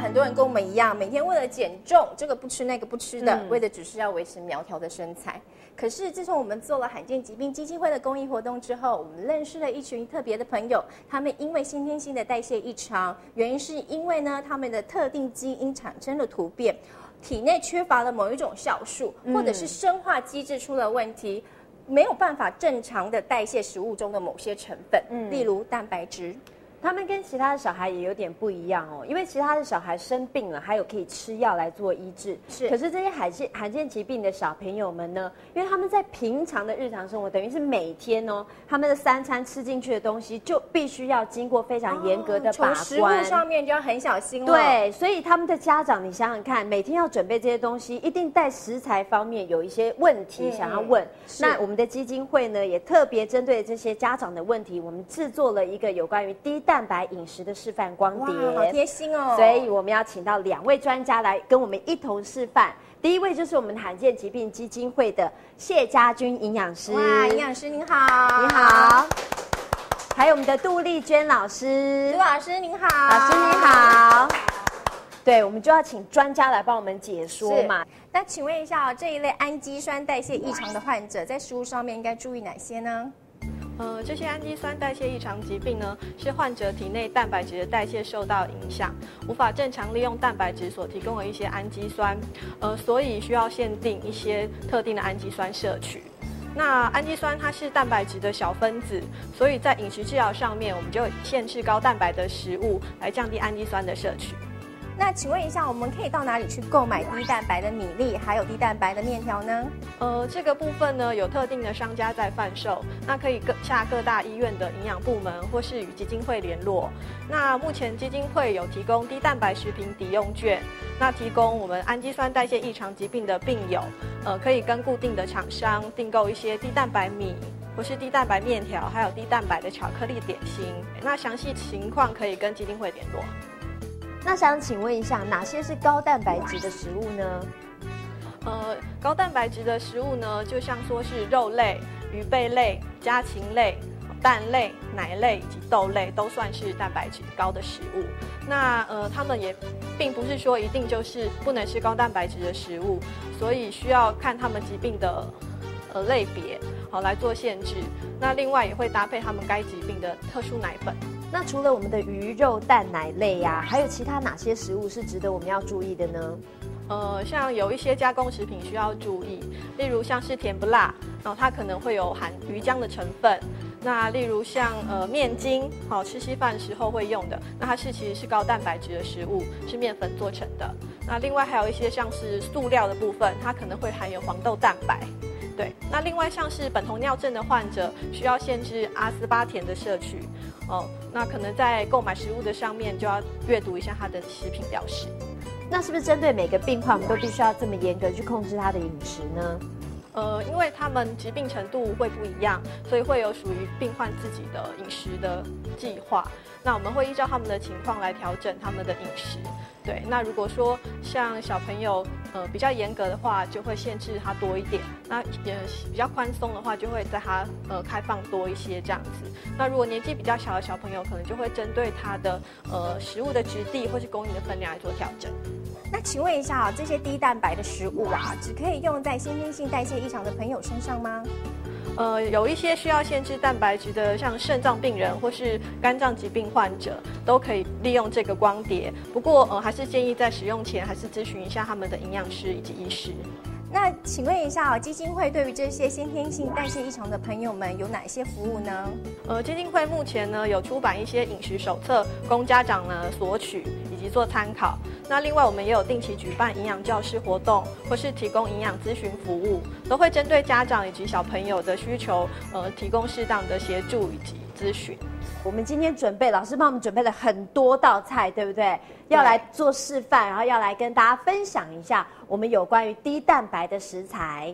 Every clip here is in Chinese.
很多人跟我们一样，每天为了减重，这个不吃那个不吃的，为的只是要维持苗条的身材。可是自从我们做了罕见疾病基金会的公益活动之后，我们认识了一群特别的朋友，他们因为先天性的代谢异常，原因是因为呢他们的特定基因产生了突变，体内缺乏了某一种酵素，或者是生化机制出了问题，没有办法正常的代谢食物中的某些成分，例如蛋白质。 他们跟其他的小孩也有点不一样哦，因为其他的小孩生病了，还有可以吃药来做医治。可是这些罕见疾病的小朋友们呢，因为他们在平常的日常生活，等于是每天哦，他们的3餐吃进去的东西就必须要经过非常严格的把关， 从食物上面就要很小心了。 对，所以他们的家长，你想想看，每天要准备这些东西，一定在食材方面有一些问题想要问。那我们的基金会呢，也特别针对这些家长的问题，我们制作了一个有关于低蛋白饮食的示范光碟， 哇，好贴心哦！ 所以我们要请到2位专家来跟我们一同示范。第一位就是我们罕见疾病基金会的谢家军营养师。 哇，营养师您好， 你好。还有我们的杜丽娟老师， 杜老师您好， 老师你好。对，我们就要请专家来帮我们解说嘛。 那请问一下，这一类氨基酸代谢异常的患者，在食物上面应该注意哪些呢？ 这些氨基酸代谢异常疾病呢，是患者体内蛋白质的代谢受到影响，无法正常利用蛋白质所提供的一些氨基酸，所以需要限定一些特定的氨基酸摄取。那氨基酸它是蛋白质的小分子，所以在饮食治疗上面，我们就限制高蛋白的食物来降低氨基酸的摄取。 那请问一下，我们可以到哪里去购买低蛋白的米粒，还有低蛋白的面条呢？ 这个部分呢，有特定的商家在贩售，那可以下各大医院的营养部门，或是与基金会联络。那目前基金会有提供低蛋白食品抵用券，那提供我们氨基酸代谢异常疾病的病友，可以跟固定的厂商订购一些低蛋白米，或是低蛋白面条，还有低蛋白的巧克力点心。那详细情况可以跟基金会联络。 那想请问一下，哪些是高蛋白质的食物呢？ 高蛋白质的食物呢，就像说是肉类、鱼贝类、家禽类、蛋类、奶类以及豆类，都算是蛋白质高的食物。那它们也并不是说一定就是不能是高蛋白质的食物，所以需要看它们疾病的类别，好来做限制。那另外也会搭配他们该疾病的特殊奶粉。 那除了我们的鱼肉蛋奶类呀，还有其他哪些食物是值得我们要注意的呢？ 像有一些加工食品需要注意，例如像是甜不辣，然后它可能会有含鱼浆的成分。那例如像面筋，吃稀饭时候会用的，那它其实是高蛋白质的食物，是面粉做成的。那另外还有一些像是塑料的部分，它可能会含有黄豆蛋白。对，那另外像是苯酮尿症的患者，需要限制阿斯巴甜的摄取。那可能在购买食物的上面就要阅读一下它的食品标示。 那是不是针对每个病患，我们都必须要这么严格去控制他的饮食呢？ 因为他们疾病程度会不一样，所以会有属于病患自己的饮食的计划。那我们会依照他们的情况来调整他们的饮食。对，那如果说像小朋友比较严格的话，就会限制他多一点；那比较宽松的话，就会在他开放多一些这样子。那如果年纪比较小的小朋友，可能就会针对他的食物的质地或是供应的分量来做调整。 那请问一下这些低蛋白的食物啊，只可以用在先天性代谢异常的朋友身上吗？ 有一些需要限制蛋白质的，像肾脏病人或是肝脏疾病患者，都可以利用这个光碟。不过还是建议在使用前，还是咨询一下他们的营养师以及医师。 那请问一下基金会对于这些先天性代谢异常的朋友们有哪些服务呢？ 基金会目前呢有出版一些饮食手册，供家长呢索取以及做参考。那另外我们也有定期举办营养教室活动，或是提供营养咨询服务，都会针对家长以及小朋友的需求，提供适当的协助以及咨询。 我们今天老师帮我们准备了很多道菜，对不对？要来做示范，然后要来跟大家分享一下我们有关于低蛋白的食材。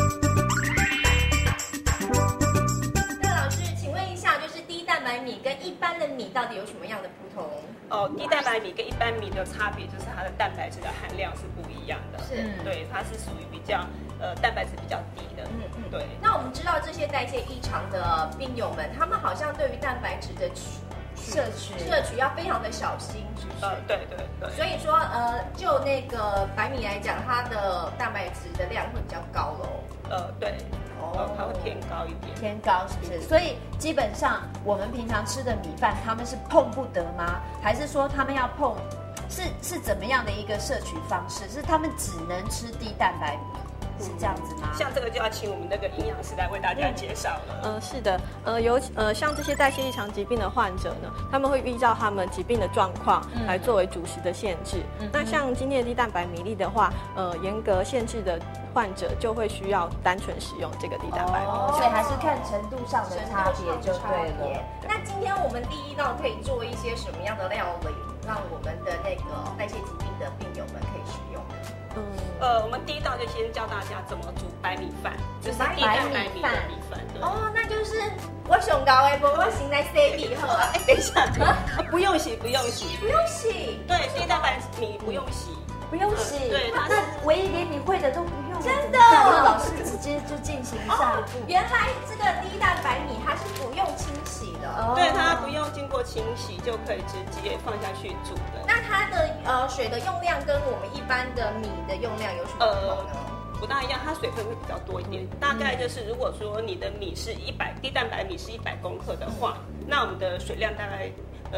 那老师，请问一下，就是低蛋白米跟一般的米到底有什么样的不同？ 低蛋白米跟一般米的差别就是它的蛋白质的含量是不一样的。 是， 对，它是属于比较蛋白质比较低的。对。 那我们知道这些代谢异常的病友们，他们好像对于蛋白质的摄取要非常的小心，是不是？ 对。 所以说就那个白米来讲，它的蛋白质的量会比较高喽。 对。它会偏高一点， 偏高是不是？所以基本上我们平常吃的米饭，他们是碰不得吗？还是说他们要碰？是怎么样的一个摄取方式？是他们只能吃低蛋白米，是这样子吗？ 像这个就要请我们那个营养师来为大家介绍了。 是的，像这些代谢异常疾病的患者呢，他们会依照他们疾病的状况来作为主食的限制。那像今天的低蛋白米粒的话，严格限制的患者就会需要单纯使用这个低蛋白米， 所以还是看程度上的差别就对了。 那今天我们第一道可以做一些什么样的料理，让我们的那个代谢疾病的病友们可以使用的？ 我们第一道就先教大家怎么煮白米饭，就是低蛋白米的米饭。 哦，那就是我上高的，我先来洗米好啊。 等一下，不用洗。 不用洗。 对，低蛋白米不用洗。 不用洗， 对， 那唯一连你会的都不用， 真的， 那老师直接就进行下一步。 原来这个低蛋白米它是不用清洗的， 对，它不用经过清洗就可以直接放下去煮的。 那它的水的用量跟我们一般的米的用量有什么不同呢？ 不大一样，它水分会比较多一点。大概就是如果说你的米是低蛋白米是100公克的话，那我们的水量大概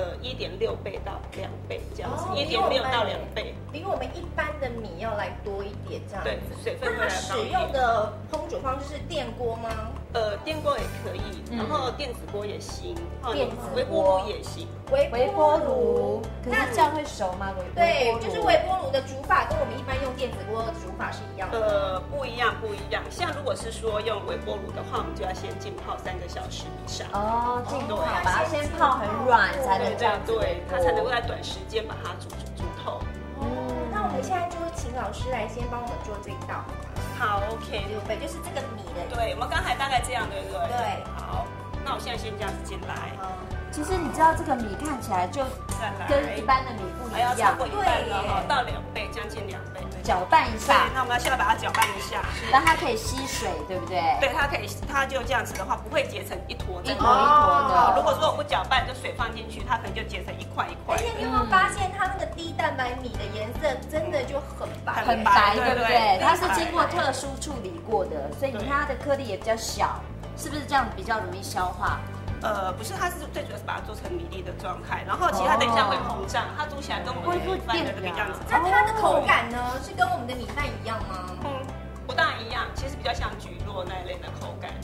1.6倍到2倍这样子，1.6到2倍， 比我们一般的米要来多一点这样子。 对，水分会来高一点。 那它使用的烹煮方式是电锅吗？ 电锅也可以，然后电子锅也行， 电子微波炉也行。 微波炉，可是这样会熟吗？ 对，就是微波炉的煮法跟我们一般用电子锅的煮法是一样的。 不一样。像如果是说用微波炉的话，我们就要先浸泡3个小时以上。 哦，浸泡，把它先泡很软才能这样子， 对，它才能够在短时间把它煮透。 那我们现在就请老师来先帮我们做这一道。 好 ，OK， 对，就是这个米的。 对，我们刚才大概这样，对不对？ 对。 好，那我现在先这样子进来。 其实你知道这个米看起来就跟一般的米不一样， 超过一半了哈，到2倍，将近2倍。 搅拌一下。 对，那我们现在把它搅拌一下， 让它可以吸水，对不对？ 对，它就这样子的话，不会结成一坨的。 的。 如果说我不搅拌，就水放进去，它可能就结成一块一块。 而且你有没有发现，它那个低蛋白米的颜色真的就很白， 很白，对不对？它是经过特殊处理过的，所以你看它的颗粒也比较小，是不是这样比较容易消化？ 不是，它是最主要是把它做成米粒的状态，然后其他等一下会膨胀，它煮起来跟我们的米饭的这个样子。 那它的口感呢，是跟我们的米饭一样吗？ 不大一样，其实比较像蒟蒻那一类的口感，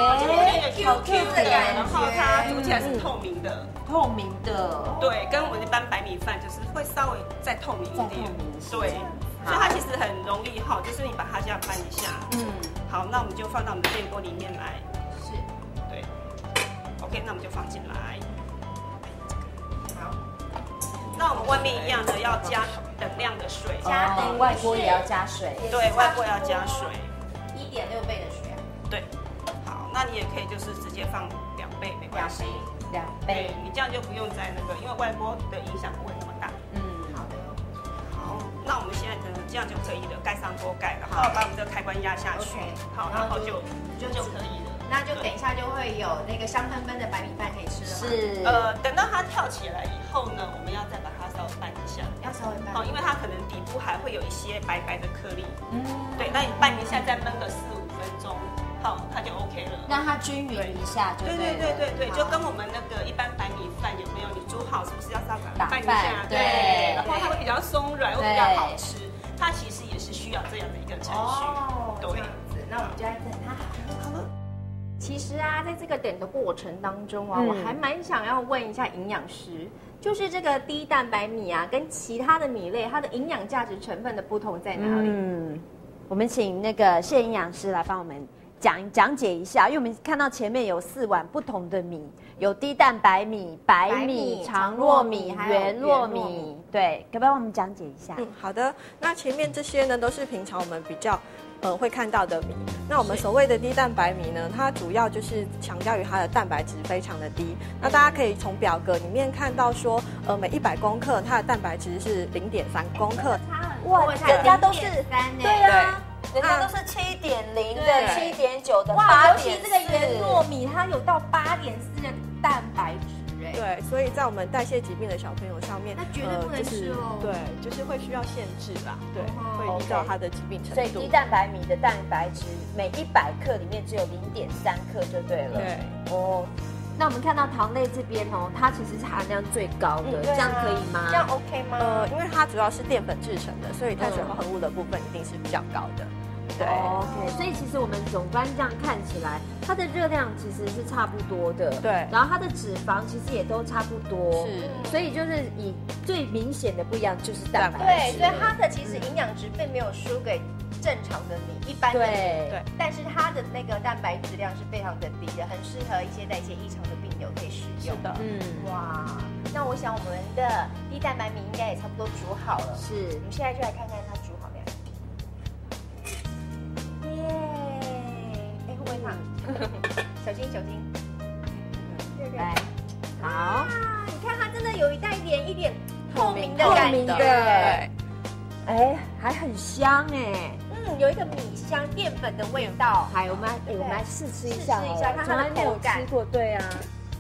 Q Q 的感觉， 然后它煮起来是透明的，对，跟我们一般白米饭就是会稍微再透明一点，对，所以它其实很容易哈，就是你把它这样翻一下，好，那我们就放到我们的电锅里面来。OK， 那我们就放进来。好，那我们外面一样的要加等量的水， 外锅也要加水。 对，外锅要加水 ，1.6倍的水。 对，好，那你也可以就是直接放2倍，没关系。 2倍， 你这样就不用在那个，因为外锅的影响不会那么大。 好的。 好，那我们现在这样就可以了，盖上锅盖，然后把我们这个开关压下去，好，然后就可以了。 那就等一下就会有那个香喷喷的白米饭可以吃了。 是。 等到它跳起来以后呢，我们要再把它稍微拌一下。 要稍微拌。 好，因为它可能底部还会有一些白白的颗粒。对，那你拌一下，再焖个4-5分钟，好，它就 OK 了。 让它均匀一下就对了。 对，就跟我们那个一般白米饭有没有？你煮好是不是要稍微拌一下？ 对。 然后它会比较松软，会比较好吃。它其实也是需要这样的一个程序。 对。那我们就来等它好了。其实啊，在这个等的过程当中啊，我还蛮想要问一下营养师，就是这个低蛋白米啊，跟其他的米类，它的营养价值成分的不同在哪里？ 我们请那个谢营养师来帮我们讲解一下，因为我们看到前面有4碗不同的米，有低蛋白米、白米、长糯米、圆糯米，对，可不可以帮我们讲解一下？ 好的。那前面这些呢，都是平常我们比较会看到的米。那我们所谓的低蛋白米呢，它主要就是强调于它的蛋白质非常的低。那大家可以从表格里面看到说，每100公克它的蛋白质是0.3公克。 哇，人家都是 3， 对啊，人家都是7.0的、7.9的、8.4。 尤其这个圆糯米，它有到8.4的蛋白质。 对， 对，所以在我们代谢疾病的小朋友上面， 那绝对不能吃哦。 对，就是会需要限制啦，对，会依照它的疾病程度。 所以低蛋白米的蛋白质每100克里面只有0.3克就对了。 对， 哦。那我们看到糖类这边哦，它其实是含量最高的，这样可以吗？ 这样 OK 吗？ 因为它主要是淀粉制成的，所以碳水化合物的部分一定是比较高的。对 ，OK， 所以其实我们总观这样看起来，它的热量其实是差不多的， 对， 然后它的脂肪其实也都差不多， 是， 所以就是以最明显的不一样就是蛋白质， 对， 所以它的其实营养值并没有输给正常的米，一般的米， 对， 但是它的那个蛋白质量是非常的低的，很适合一些代谢异常的病友可以使用。 是的， 哇，那我想我们的低蛋白米应该也差不多煮好了， 是， 我们现在就来看看它煮好没有。耶，哎，会不会烫？小心小心。 来，好， 啊，你看它真的有一点透明的感觉， 对， 哎，还很香哎， 有一个米香淀粉的味道。 还有我们来试吃一下， 试一下看它的从来没有口感吃过，对啊，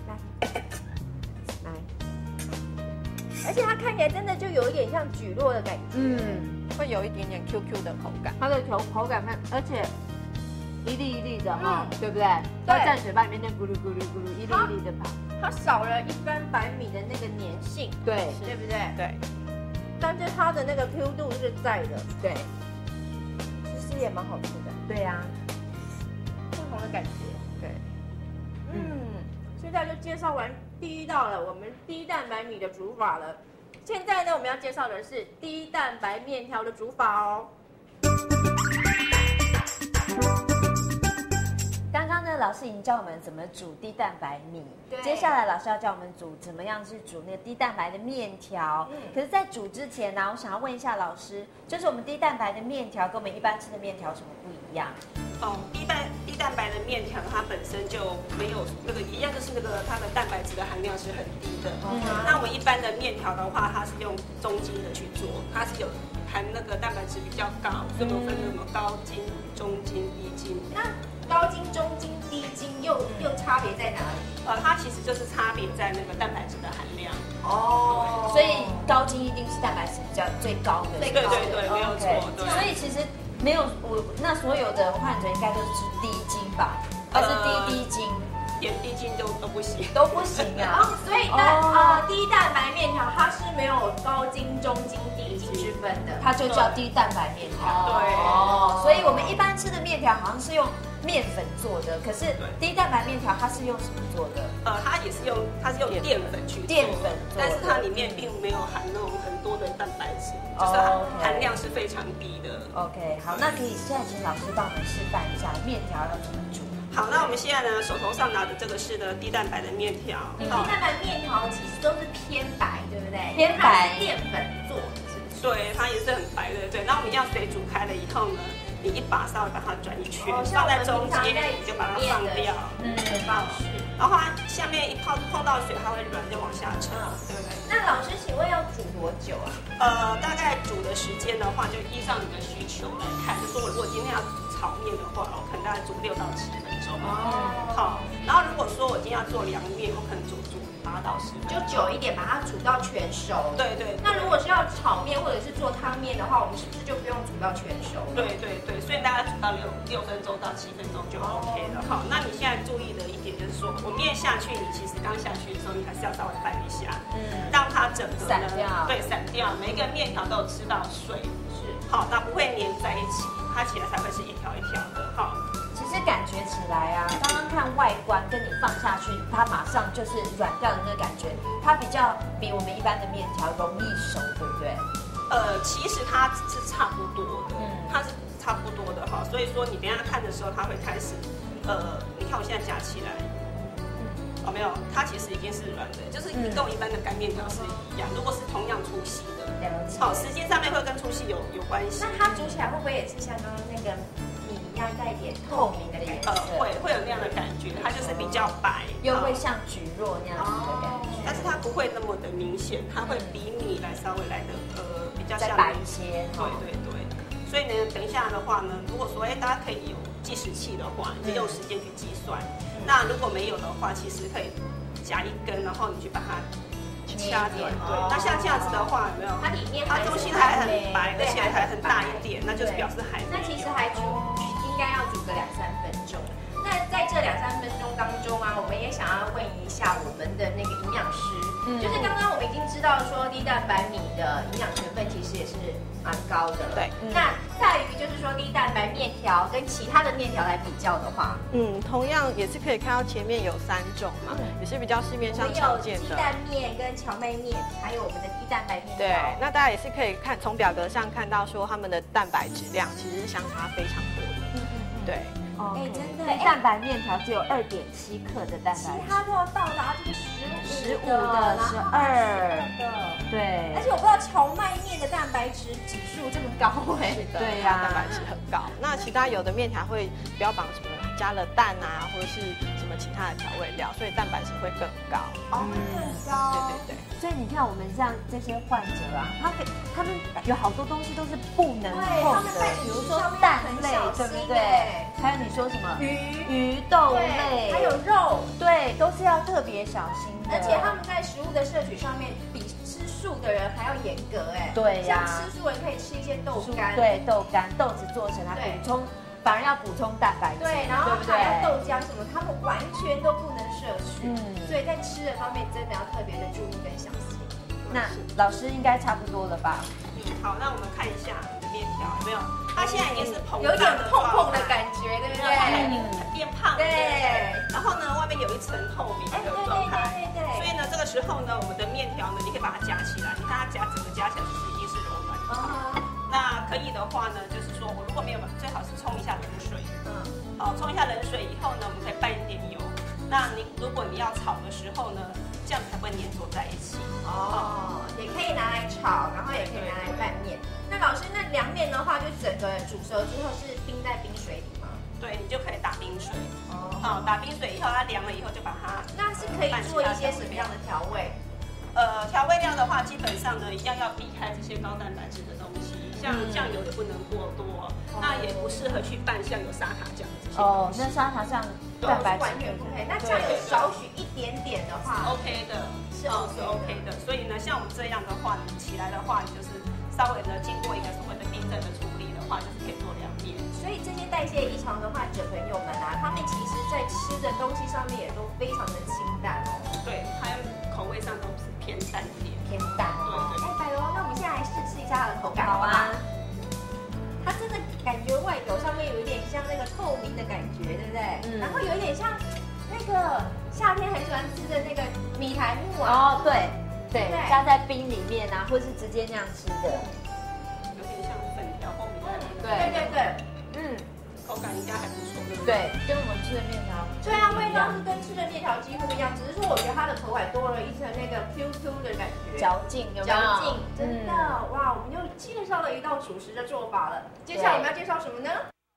来， 而且它看起来真的就有一点像蒟蒻的感觉， 会有一点点 QQ 的口感。 它的口感看，而且一粒一粒的哈，对不对？ 对， 在嘴巴里面那咕噜咕噜咕噜，一粒一粒的跑。 它少了一般白米的那个粘性， 对， 对不对？ 对。 但是它的那个 Q 度是在的， 对， 其实也蛮好吃的， 对呀， 不同的感觉， 对， 现在就介绍完第一道了，我们低蛋白米的煮法了。现在呢，我们要介绍的是低蛋白面条的煮法哦。 刚刚呢，老师已经教我们怎么煮低蛋白米，接下来老师要教我们怎么样去煮那个低蛋白的面条。可是，在煮之前呢，我想要问一下老师，就是我们低蛋白的面条跟我们一般吃的面条有什么不一样？ 低蛋白的面条它本身就没有那个一样，就是那个它的蛋白质的含量是很低的。那我们一般的面条的话，它是用中筋的去做，它是有含那个蛋白质比较高，所以我们分什么高筋、中筋、低筋。 那高筋、中筋、低筋又差别在哪里？ 它其实就是差别在那个蛋白质的含量。 哦，所以高筋一定是蛋白质比较最高的。 对，没有错。对， 所以其实没有那所有的患者应该都是吃低筋吧，还是低筋？ 连低筋都不行， 都不行啊。 所以低蛋白面条它是没有高筋、中筋、低筋之分的， 它就叫低蛋白面条。 对， 所以我们一般吃的面条好像是用面粉做的，可是低蛋白面条它是用什么做的？ 它是用淀粉去做， 淀粉做的， 但是它里面并没有含那种很多的蛋白质，就是它含量是非常低的。 OK， 好，那可以现在请老师帮我们示范一下面条要怎么煮。 好，那我们现在呢，手头上拿的这个是呢低蛋白的面条。 低蛋白面条其实都是偏白，对不对？ 偏白， 淀粉做的，是不是？ 对，它也是很白的，对。那我们要水煮开了以后呢，你一把稍微把它转一圈，放在中间，你就把它放掉，放是。然后它下面一碰到水，它会软，就往下沉，对不对？ 那老师，请问要煮多久啊？ 大概煮的时间的话，就依照你的需求来看。就说我如果今天要炒面的话，我可能大概煮6到7分钟。好。然后如果说我今天要做凉面，我可能煮8到10分钟， 就久一点，把它煮到全熟。 对。 那如果是要炒面或者是做汤面的话，我们是不是就不用煮到全熟？ 对。所以大概煮到6分钟到7分钟就 OK 了。好，那你现在注意的一点就是说，我面下去，你其实刚下去的时候，你还是要稍微拌一下，让它整个散掉。对， 散掉。每一个面条都有吃到水，是好，那不会粘在一起，它起来才会是一条一条的。好。 其实感觉起来啊，刚刚看外观跟你放下去，它马上就是软掉的那个感觉，它比我们一般的面条容易熟，对不对？ 其实它是差不多的，它是差不多的哈。所以说你等一下看的时候，它会开始，你看我现在夹起来，没有，它其实已经是软的，就是跟我一般的干面条是一样。如果是同样粗细的，好，时间上面会跟粗细有关系。 那它煮起来会不会也是像刚刚那个？带一点透明的感觉， 会有那样的感觉，它就是比较白， 又会像蒟蒻那样子的感觉， 但是它不会那么的明显，它会比米来稍微来的比较像白一些。 对。所以呢，等一下的话呢，如果说大家可以有计时器的话，就用时间去计算。那如果没有的话，其实可以夹一根，然然后你去把它掐断。对，那像这样子的话，有没有？ 它里面它中心还很白，而且还很大一点，那就是表示还没有。 那其实还应该要煮个2-3分钟。那在这2-3分钟当中啊，我们也想要问一下我们的那个营养师，就是刚刚我们已经知道说低蛋白米的营养成分其实也是蛮高的。 对， 那在于就是说低蛋白面条跟其他的面条来比较的话， 同样也是可以看到前面有3种嘛，也是比较市面上常见的。 鸡蛋面跟荞麦面，还有我们的低蛋白面条。 对，那大家也是可以从表格上看到说他们的蛋白质量其实是相差非常多的。对。 真的， 蛋白面条只有2.7克的蛋白质， 其他都要到达这个15 的、12的，对。 而且我不知道荞麦面的蛋白质指数这么高哎。 对呀，蛋白质很高。那其他有的面条会标榜什么加了蛋啊，或者是什么其他的调味料，所以蛋白质会更高。 更高。 对。 所以你看，我们像这些患者啊，他们有好多东西都是不能碰的，比如说蛋类，对不对？还有你说什么鱼豆类， 还有肉， 对，都是要特别小心的。 而且他们在食物的摄取上面比吃素的人还要严格哎。 对呀， 像吃素人可以吃一些豆干， 对，豆干、豆子做成来补充，反而要补充蛋白质。 对，然后还有豆浆什么，他们完全都不能摄取。所以在吃的方面真的要特别的注意跟小心。 那老师应该差不多了吧？ 好，那我们看一下你的面条有没有？它现在已经是膨胀的， 有点碰的感觉，对不对？ 变胖，对。然后呢，外面有一层透明的状态， 对。 所以呢，这个时候呢，我们的面条呢，你可以把它夹起来，你看它整个夹起来就是已经是柔软的。那可以的话呢，就是说我如果没有，最好是冲一下冷水。冲一下冷水以后呢，我们可以拌一点油。那如果你要炒的时候呢，这样才不会粘着在一起。 也可以拿来炒，然后也可以拿来拌面。那老师，那凉面的话，就整个煮熟之后是冰在冰水里吗？ 对，你就可以打冰水。打冰水以后，它凉了以后就把它。 那是可以做一些什么样的调味？ 调味料的话，基本上呢，一样要避开这些高蛋白质的东西，像酱油就不能过多，那也不适合去拌像有砂糖酱这些。 那砂糖酱蛋白质完全不配。那酱油少许一点点的话 ，OK 的，是 OK 的。所以呢，像我们这样的话，你起来的话，你就是稍微呢经过一个所谓的冰镇的处理的话，就是可以做凉面。 所以这些代谢异常的患者朋友们啊，他们其实在吃的东西上面也都非常的清淡哦。 对，还有口味上都是偏淡一点。 偏淡。对。百蓉，那我们现在来试一下它的口感，好吗？它真的感觉外表上面有一点像那个透明的感觉，对不对？然后有一点像那个夏天很喜欢吃的那个米苔目啊。 对，加在冰里面啊，或是直接那样吃的， 有点像粉条或米苔目。 对。 口感应该还不错，对不对？跟我们吃的面条， 对啊，味道是跟吃的面条几乎一样，只是说我觉得它的口感多了一层那个 QQ 的感觉， 嚼劲， 真的哇！我们又介绍了一道主食的做法了，接下来我们要介绍什么呢？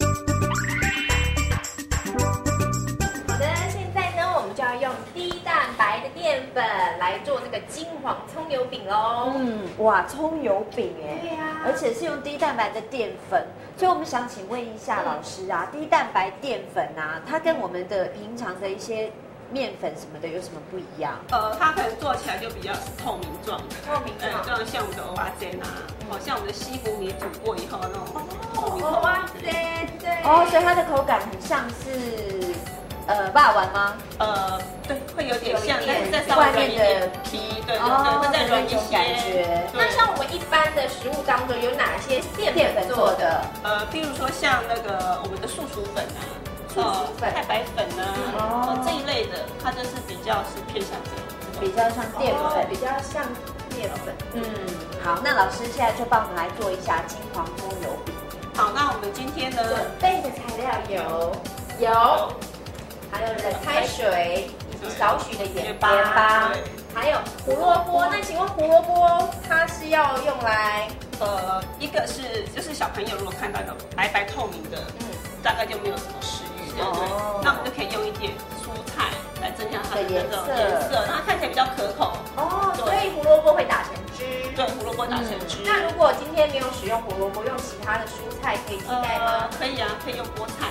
好的，现在呢，我们就要用低蛋白的淀粉来做这个金黄葱油饼喽。 哇，葱油饼哎， 对呀， 而且是用低蛋白的淀粉，所以我们想请问一下老师啊，低蛋白淀粉啊，它跟我们的平常的一些面粉什么的有什么不一样？ 它可能做起来就比较是透明状的， 就像我们的蚵仔煎啊，像我们的西湖米煮过以后那种透明。 蚵仔煎，对。 所以它的口感很像是肉丸吗？ 对，会有点像，但是再稍微软一点皮，对，会再软一些感觉。 那像我们一般的食物当中有哪些淀粉做的？ 譬如说像那个我们的素薯粉啊。太白粉啊，这一类的，它就是比较是偏向这个， 比较像淀粉， 比较像淀粉。 好，那老师现在就帮我们来做一下金黄葱油饼。 好，那我们今天呢准备的材料有，还有冷开水以及少许的盐巴，还有胡萝卜。那请问胡萝卜它是要用来？ 一个是就是小朋友如果看到那种白白透明的，大概就没有什么食欲。对，那我们就可以用一点蔬菜来增加它的那个颜色，让它看起来比较可口。 所以胡萝卜会打成汁。 对，胡萝卜打成汁。 那如果今天没有使用胡萝卜，用其他的蔬菜可以替代吗？ 可以啊，可以用菠菜。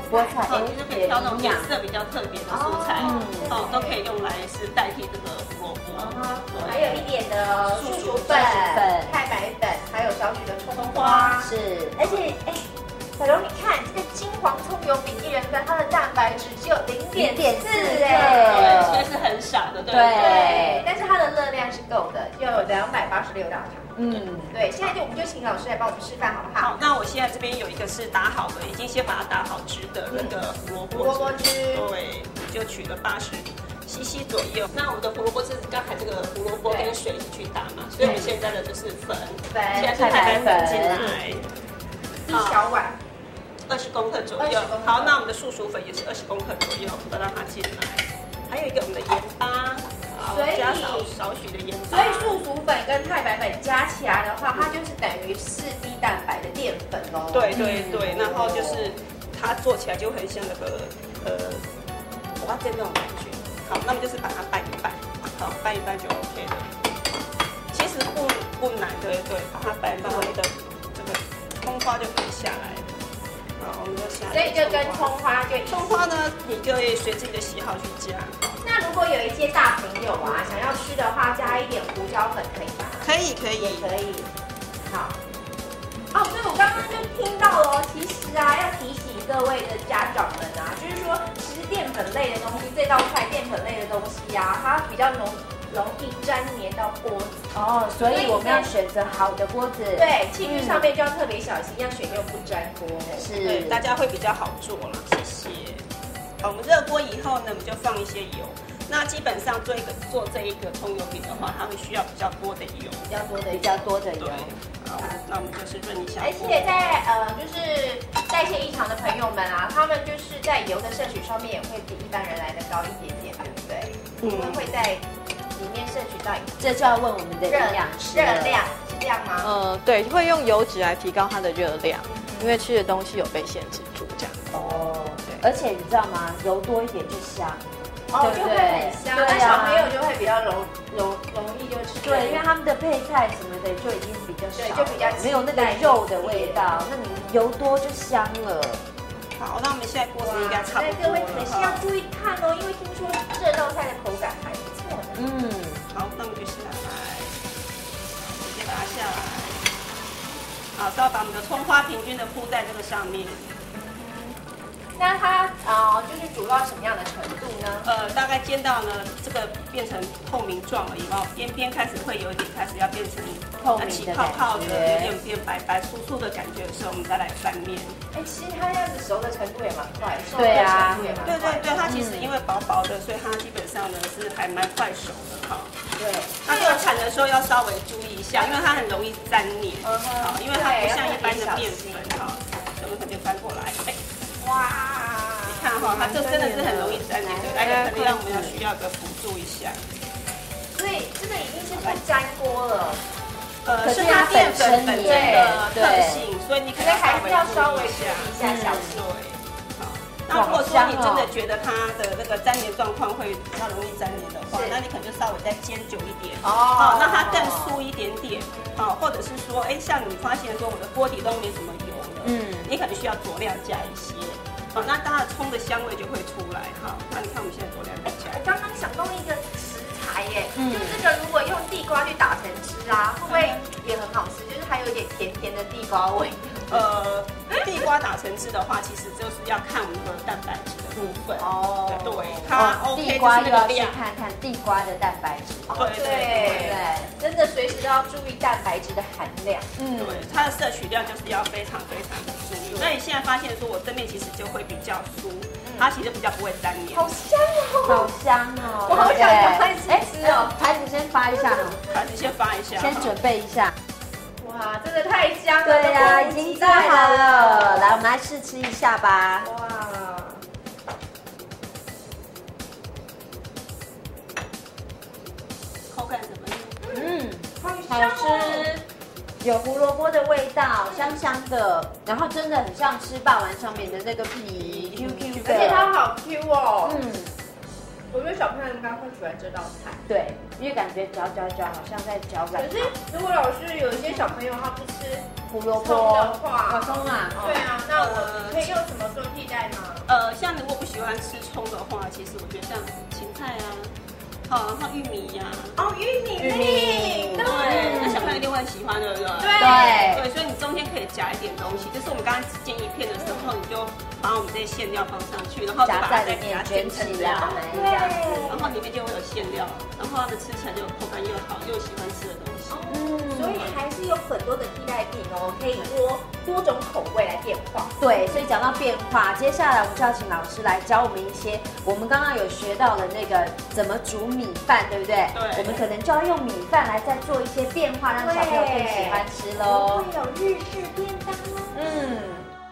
菠菜， 你就可以挑那种颜色比较特别的蔬菜，都可以用来是代替这个胡萝卜。 还有一点的树薯粉、太白粉，还有少许的葱花。 是， 而且小柔，你看这个金黄葱油饼薏仁粉，它的蛋白质只有0.4 对，所以是很少的， 对。但是它的热量是够的，就有286大卡。对。现在我们就请老师来帮我们示范好不好？ 好，那我现在这边有一个是打好的，已经先把它打好汁的那个胡萝卜汁，对，就取了80cc 左右。那我们的胡萝卜是刚才这个胡萝卜跟水一起去打嘛，所以我们现在的就是粉，现在是太白粉进来 ，1小碗。 20公克左右。好，那我们的树薯粉也是20公克左右，都让它进来。还有一个我们的盐巴，加少许的盐巴。 所以树薯粉跟太白粉加起来的话，它就是等于4滴蛋白的淀粉哦。 对，然后就是它做起来就很像那个蚵仔煎那种感觉。好，那么就是把它拌一拌，好，拌一拌就 OK 了。其实不难，对，把它拌一拌，我们的这个葱花就可以下来了。好，我们就下。 所以就跟葱花葱花呢，你就会随自己的喜好去加。 那如果有一些大朋友啊，想要吃的话，加一点胡椒粉可以吗？ 可以。 好。所以我刚刚就听到了，其实啊，要提醒各位的家长们啊，就是说，其实淀粉类的东西，这道菜淀粉类的东西啊，它比较容易粘黏到锅子。 所以我们要选择好的锅子。 对，器具上面就要特别小心，要选用不粘锅。 对，大家会比较好做了。谢谢。好，我们热锅以后呢，我们就放一些油。那基本上做这一个葱油饼的话，它会需要比较多的油， 比较多的油。 好，那我们就是润一下。 而且在就是代谢异常的朋友们啊，他们就是在油的摄取上面也会比一般人来的高一点点，对不对？我们会在里面摄取到， 这就要问我们的营养师热量是这样吗？ 对，会用油脂来提高它的热量，因为吃的东西有被限制住这样。 对。而且你知道吗？油多一点就香。 就会很香，那小朋友就会比较容易就吃。 对，因为他们的配菜什么的就已经比较少， 就比较没有那个肉的味道。那你油多就香了。 好，那我们现在锅子应该差不多了。 各位可是要注意看哦，因为听说这道菜的口感还不错的。 好，那我们就下来，直接把它下来。好，稍微把我们的葱花平均的铺在这个上面。 那它就是煮到什么样的程度呢？ 大概煎到呢这个变成透明状了以后，边边开始会有点开始要变成起泡泡的，有点变白白酥酥的感觉的时候，我们再来翻面。 其实它这样子熟的程度也蛮快， 对啊， 对，它其实因为薄薄的，所以它基本上呢是还蛮快熟的哈。 对， 它这个铲的时候要稍微注意一下，因为它很容易粘黏，因为它不像一般的面粉哈，我们可以翻过来，哇，你看哈，它这真的是很容易粘黏的，可能让我们需要个辅助一下。 所以这个已经是不粘锅了， 是它淀粉本身的特性，所以你可能还是要稍微注意一下小心。 那如果说你真的觉得它的那个粘黏状况会比较容易粘黏的话，那你可能就稍微再煎久一点，让它更酥一点点，或者是说，像你发现说我的锅底都没什么油了，你可能需要佐料加一些，那它的葱的香味就会出来，那你看我们现在佐料加。 我刚刚想到一个食材耶，就这个如果用地瓜去打成汁啊，会不会也很好吃？就是还有一点甜甜的地瓜味。 地瓜打成汁的话，其实就是要看我们的蛋白质的部分。对， 它 OK 地瓜就要去看看地瓜的蛋白质。 对，真的随时都要注意蛋白质的含量。 对，它的摄取量就是要非常非常的注意。那你现在发现说我这面其实就会比较酥，它其实比较不会粘黏。 好香哦！ 好香哦！ 我好想赶快吃哦。 孩子先发一下， 孩子先发一下， 先准备一下。 哇，真的太香了！ 对呀，已经做好了。来，我们来试吃一下吧。 哇， 口感怎么样？ 好吃，有胡萝卜的味道，香香的，然后真的很像吃霸王上面的那个皮 ，QQ 的， 而且它好 Q 哦。我觉得小朋友应该会喜欢这道菜。 对，因为感觉嚼，好像在嚼软。 可是如果老师有一些小朋友他不吃胡萝卜葱的话， 葱啊， 对啊，那我可以用什么做替代吗？ 像如果不喜欢吃葱的话，其实我觉得像芹菜啊，好，然后玉米呀， 玉米粒， 对，那小朋友一定会喜欢，对不对？对，所以你中间可以夹一点东西，就是我们刚刚只煎一片的时候，你就把我们这些馅料放上去，然后夹在里面卷起来， 对， 然后里面就会有馅料，然后它们吃起来就口感又好，又喜欢吃的东西。 所以还是有很多的替代品哦，可以多种口味来变化。 对，所以讲到变化，接下来我们就要请老师来教我们一些我们刚刚有学到的那个怎么煮米饭，对不对？ 对。 我们可能就要用米饭来再做一些变化，让小朋友更喜欢吃喽。 会有日式便当哦。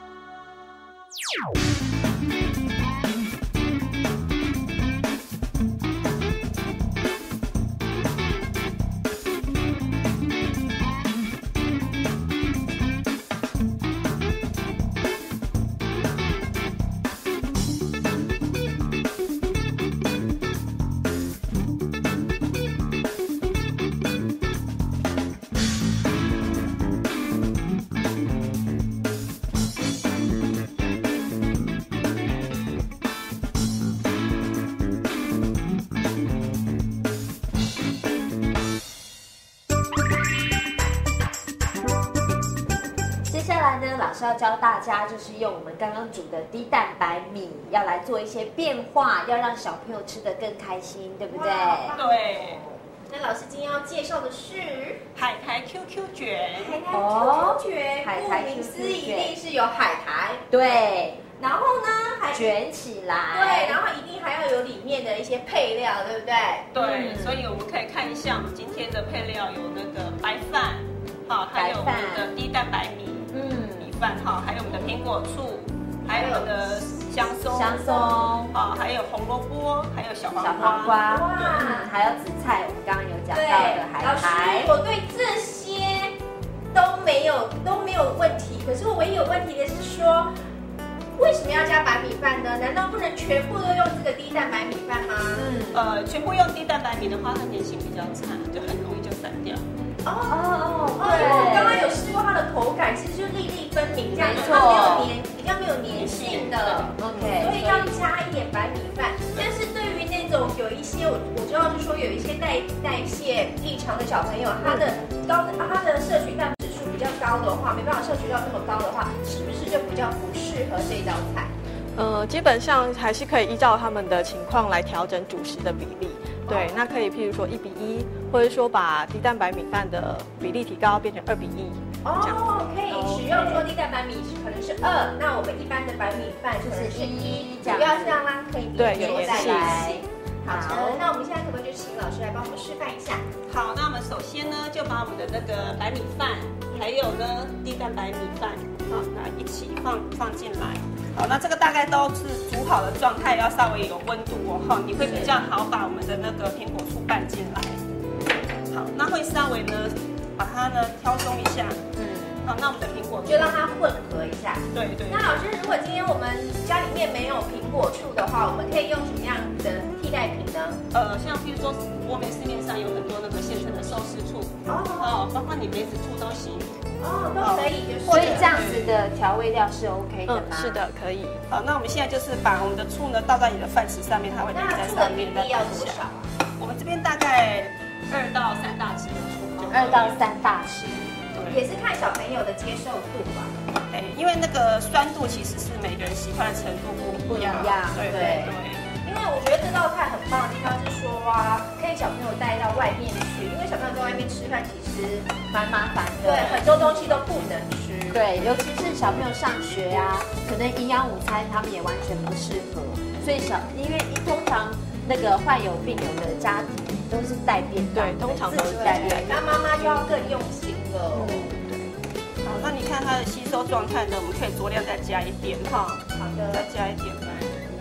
老师要教大家，就是用我们刚刚煮的低蛋白米，要来做一些变化，要让小朋友吃得更开心，对不对？ 对。 那老师今天要介绍的是海苔 QQ 卷。 海苔 QQ 卷，顾名思义，一定是有海苔。 对。 然后呢，还卷起来。 对，然后一定还要有里面的一些配料，对不对？ 对，所以我们可以看一下我们今天的配料有那个白饭，好，还有我们的低蛋白米。饭哈，还有我们的苹果醋，还有我们的香松，还有红萝卜，还有小黄瓜， 还有紫菜，我们刚刚有讲到的海苔。 老师，我对这些都没有问题，可是我唯一有问题的是说，为什么要加白米饭呢？难道不能全部都用这个低蛋白米饭吗？ 全部用低蛋白米的话，它粘性比较差，就很容易就散掉。 对，我刚刚有试过它的口感，其实就粒粒分明这样，它比较没有粘性的。OK， 所以要加一点白米饭。但是对于那种有一些我知道，就是说有一些代谢异常的小朋友，他的摄取蛋白质数比较高的话，没办法摄取到这么高的话，是不是就比较不适合这道菜？ 基本上还是可以依照他们的情况来调整主食的比例。对，那可以譬如说1:1，或者说把低蛋白米饭的比例提高变成2:1。 可以使用说低蛋白米可能是2，那我们一般的白米饭就是1，主要是让它可以对有粘性。 好，那我们现在可不可以就请老师来帮我们示范一下？ 好，那我们首先呢就把我们的那个白米饭，还有呢低蛋白米饭，那一起放进来。好，那这个大概都是煮好的状态，要稍微有温度哦，你会比较好把我们的那个苹果醋拌进来。好，那会稍微呢把它呢挑松一下。好，那我们的苹果醋就让它混合一下。 对。 那老师，如果今天我们家里面没有苹果醋的话，我们可以用什么样的替代品呢？ 像譬如说外面市面上有很多那个现成的寿司醋，包括你梅子醋都行。 都可以， 所以这样子的调味料是 OK 的吗？ 是的，可以。 好，那我们现在就是把我们的醋呢倒在你的饭匙上面，它会淋在上面。 那醋的比例要多少？ 我们这边大概2到3大匙的醋 ，2到3大匙， 也是看小朋友的接受度吧。 因为那个酸度其实是每个人喜欢的程度不一样。对。 因为我觉得这道菜很棒的地方是说可以小朋友带到外面去，因为小朋友在外面吃饭其实蛮麻烦的， 对，很多东西都不能吃， 对，尤其是小朋友上学可能营养午餐他们也完全不适合，所以因为通常那个患有病友的家庭都是带便当， 对，通常都是带便当， 那妈妈就要更用心了。 好，那你看它的吸收状态呢，我们可以酌量再加一点哈。 好的， 再加一点来。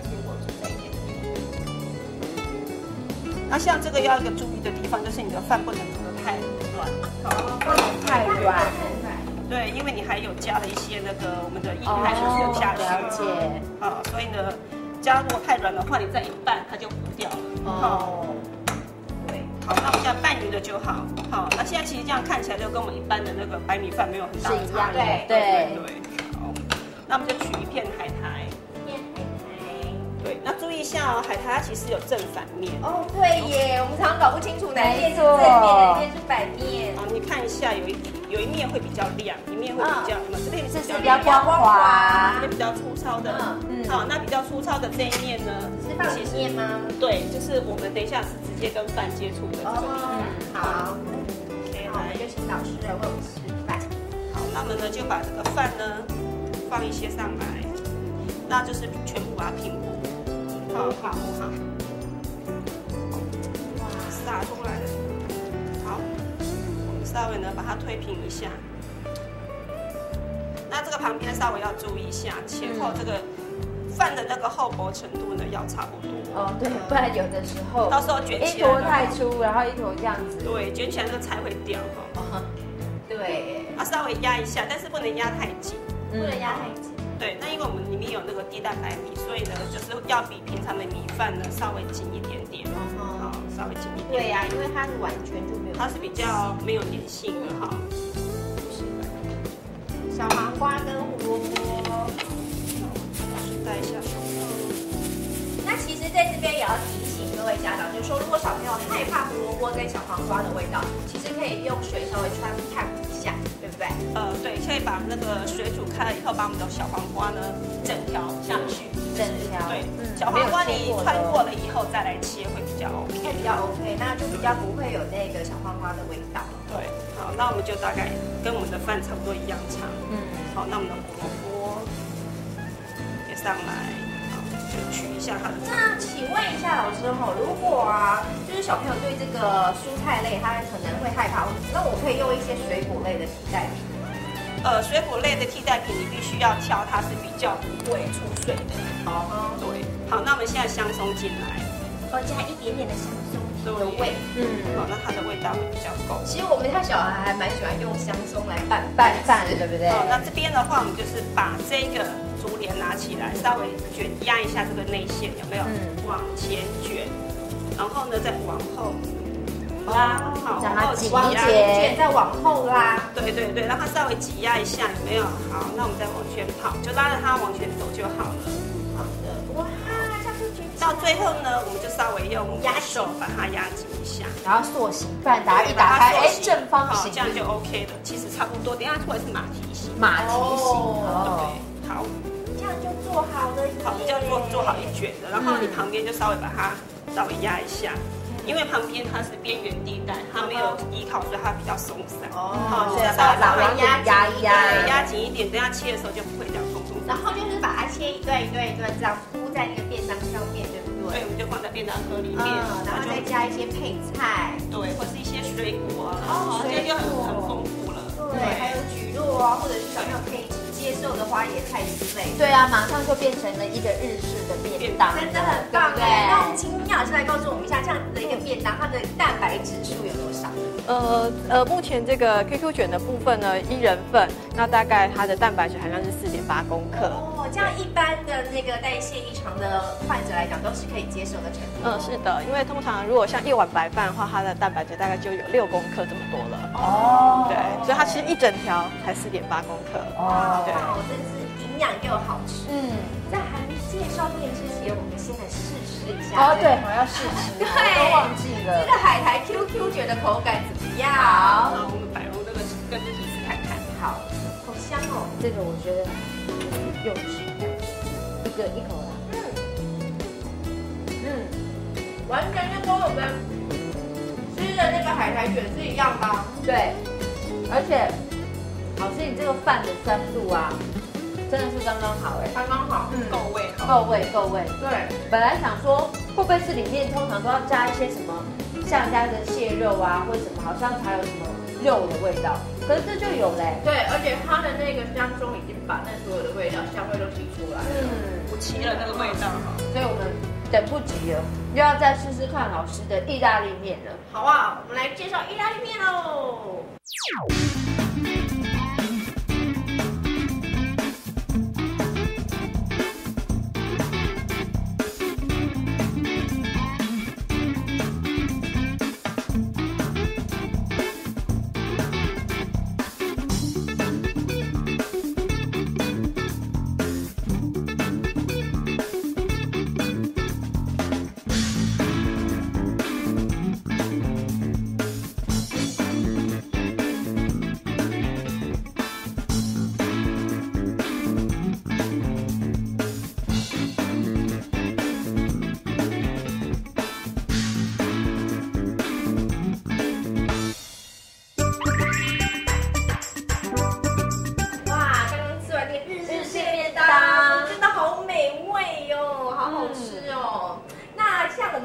那像这个要一个注意的地方，就是你的饭不能煮得太软， 不能太软。 对，因为你还有加了一些那个我们的液态的水下去。 了解。 所以呢，加如果太软的话，你再一拌它就糊掉了。 对。 好，那我们现在拌匀了就好。好，那现在其实这样看起来就跟我们一般的那个白米饭没有很大的差异。 对。 好，那我们就取一片海苔。对，那注意一下哦，海苔它其实有正反面。 哦，对耶，我们常常搞不清楚哪一面是正面，哪一面是反面。 好，你看一下，有一面会比较亮，一面会比较，这边是比较光滑， 这边比较粗糙的。好，那比较粗糙的这一面呢， 是放里面吗？ 对，就是我们等一下是直接跟饭接触的这个地方。 好，我们就请老师来为我们示范。 好，那么呢就把这个饭呢放一些上来，那就是全部把它平铺。好，撒出来了。好，我们稍微呢把它推平一下。那这个旁边稍微要注意一下，前后这个饭的那个厚薄程度呢要差不多。 哦，对，不然有的时候到时候卷起来一坨太粗，然后一坨这样子。 对，卷起来那个菜会掉哈。 对， 稍微压一下，但是不能压太紧。 不能压太紧。 对，那因为我们里面有那个低蛋白米，所以呢，就是要比平常的米饭呢稍微紧一点点。好，稍微紧一点。 对呀，因为它是完全就没有， 它是比较没有粘性的哈。 小黄瓜跟胡萝卜， 带一下手套。 那其实在这边也要提醒各位家长，就是说，如果小朋友害怕胡萝卜跟小黄瓜的味道，其实可以用水稍微穿烫一下，对不对？ 对，可以把那个水煮开了以后，把我们的小黄瓜呢整条下去。 整条。 对，小黄瓜你穿过了以后再来切会比较 OK。 会比较 OK，那就比较不会有那个小黄瓜的味道。 对，好，那我们就大概跟我们的饭差不多一样长。好，那我们的胡萝卜也上来，好，就取一下它的。 那请问一下老师吼，如果就是小朋友对这个蔬菜类他可能会害怕，那我可以用一些水果类的替代品。 水果类的替代品，你必须要挑它是比较不会出水的。对。好，那我们现在香葱进来， 加一点点的香葱的味。 好，那它的味道会比较够。 其实我们家小孩还蛮喜欢用香葱来拌饭，对不对？ 好，那这边的话，我们就是把这个竹帘拿起来，稍微压一下这个内馅，有没有？往前卷，然后呢再往后。拉好， 让它紧一点，再往后拉。 对对对，让它稍微挤压一下，有没有？好，那我们再往前跑，就拉着它往前走就好了。 好的，哇，这样就卷起来。 到最后呢，我们就稍微用手把它压紧一下， 然后塑形，不然打一打开，正方形， 这样就 OK 了。其实差不多，等一下出来是马蹄形。 马蹄形， 对，好， 这样就做好了。 好，这样做好一卷的，然后你旁边就稍微把它稍微压一下。因为旁边它是边缘地带，它没有依靠，所以它比较松散。 好，所以把它压一压， 压紧一点，等下切的时候就不会这样松松。 然后就是把它切一段一段一段这样铺在那个便当上面，对不对？ 对，我们就放在便当盒里面， 然后再加一些配菜， 对，或是一些水果啊，这样就很丰富了。 对，还有蒟蒻啊，或者是小朋友可以接受的花椰菜之类。 对啊，马上就变成了一个日式的便当， 真的很棒哎！那我们请营养师来告诉我们一下，这样子的一个便当，它的蛋白质数有多少？ 目前这个 QQ 卷的部分呢，1人份，那大概它的蛋白质含量是4.8公克。 这样一般的那个代谢异常的患者来讲，都是可以接受的程度。 是的，因为通常如果像1碗白饭的话，它的蛋白质大概就有6公克这么多了。对，所以它其实一整条才4.8公克。 对，真是营养又好吃。在还没介绍面之前，我们先来试吃一下。 对，我要试吃，都忘记了。 这个海苔 QQ 卷的口感怎么样？ 好，那我们摆入这个跟着一起看看。 好，好香哦。 这个我觉得有质感，一口啦。 完全就跟我们吃的那个海苔卷是一样的。 对，而且老师，你这个饭的酸度啊，真的是刚刚好哎， 刚刚好， 够味。对，本来想说会不会是里面通常都要加一些什么像加的蟹肉啊，或者什么，好像才有什么肉的味道，可是这就有嘞。 对，而且它的那个香葱已经把那所有的味道、香味都提出来了， 补齐了那个味道。 所以我们等不及了，又要再试试看老师的意大利面了。 好啊，我们来介绍意大利面喽。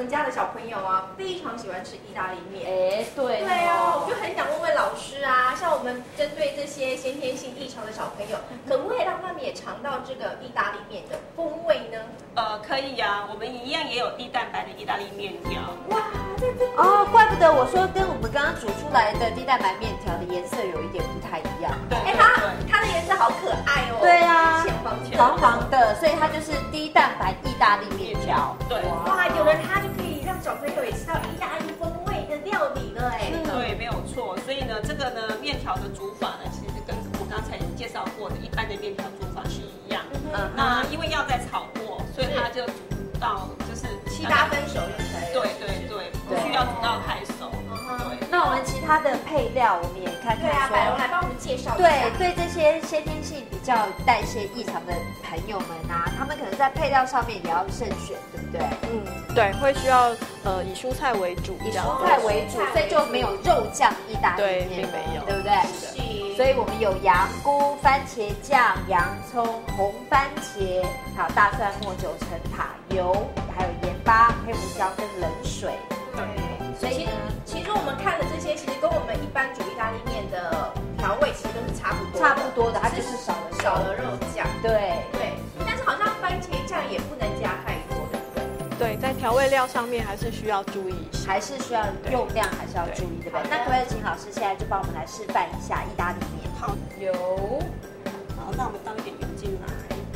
们家的小朋友啊，非常喜欢吃意大利面。 哎，对。 对啊，我就很想问问老师啊，像我们针对这些先天性异常的小朋友，可不可以让他们也尝到这个意大利面的风味呢？ 可以呀，我们一样也有低蛋白的意大利面条。 哇， 哦，怪不得我说跟我们刚刚煮出来的低蛋白面条的颜色有一点不太一样。 对， 哎，它的颜色好可爱哦。 对啊， 浅黄黄黄的，所以它就是低蛋白意大利面条。 对， 哇，有了它就可以让小朋友也吃到意大利风味的料理了哎。 对，没有错。所以呢，这个呢面条的煮法呢，其实跟我刚才介绍过的一般的面条煮法是一样。那因为要再炒过，所以它就煮到就是 7、8分熟就可以了。 对，不需要煮到太熟。对。 那我们其他的配料，我们也看看。 对啊，百荣来帮我们介绍一下。 对这些先天性比较代谢异常的朋友们啊，他们可能在配料上面也要慎选，对不对？ 对，会需要以蔬菜为主， 以蔬菜为主，所以就没有肉酱意大利面， 并没有， 对不对？所以我们有羊菇、番茄酱、洋葱、红番茄，还有大蒜末、9层塔、油，还有盐巴、黑胡椒跟冷水。 对，所以其实我们看的这些，其实跟我们一般煮意大利面的调味其实都是差不多的， 它就是少了肉酱。 对， 但是好像番茄酱也不能加太多，对不对？ 对，在调味料上面还是需要注意一下， 还是需要用量还是要注意，对不对？那可不可以请老师现在就帮我们来示范一下意大利面？ 好， 油， 好，那我们倒一点油进来。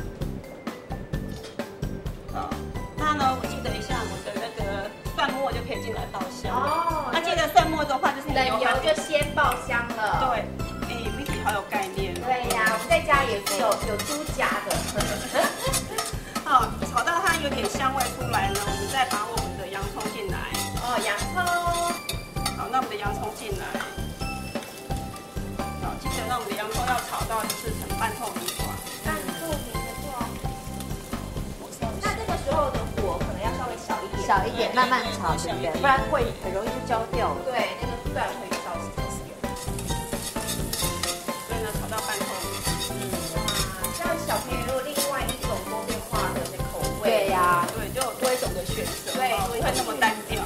好，那呢，我记得一下我的那个蒜末就可以进来爆香。哦，那记得蒜末的话，就是冷油就先爆香了。 对，Vicky 好有概念。 对呀，我们在家也是有猪夹的。 好，炒到它有点香味出来呢，我们再把我们的洋葱进来。 哦，洋葱。 好，那我们的洋葱进来。好，记得让我们的洋葱要炒到就是成半透明化。 半透明的状。那这个时候的火可能要稍微小一点， 慢慢炒，对不对？不然会很容易就焦掉了。 对，那个蒜会烧死。 所以呢，炒到半透明。 这样小朋友有另外一种多变化的那口味。 对呀， 对，就有多一种的选择， 对， 不会那么单调。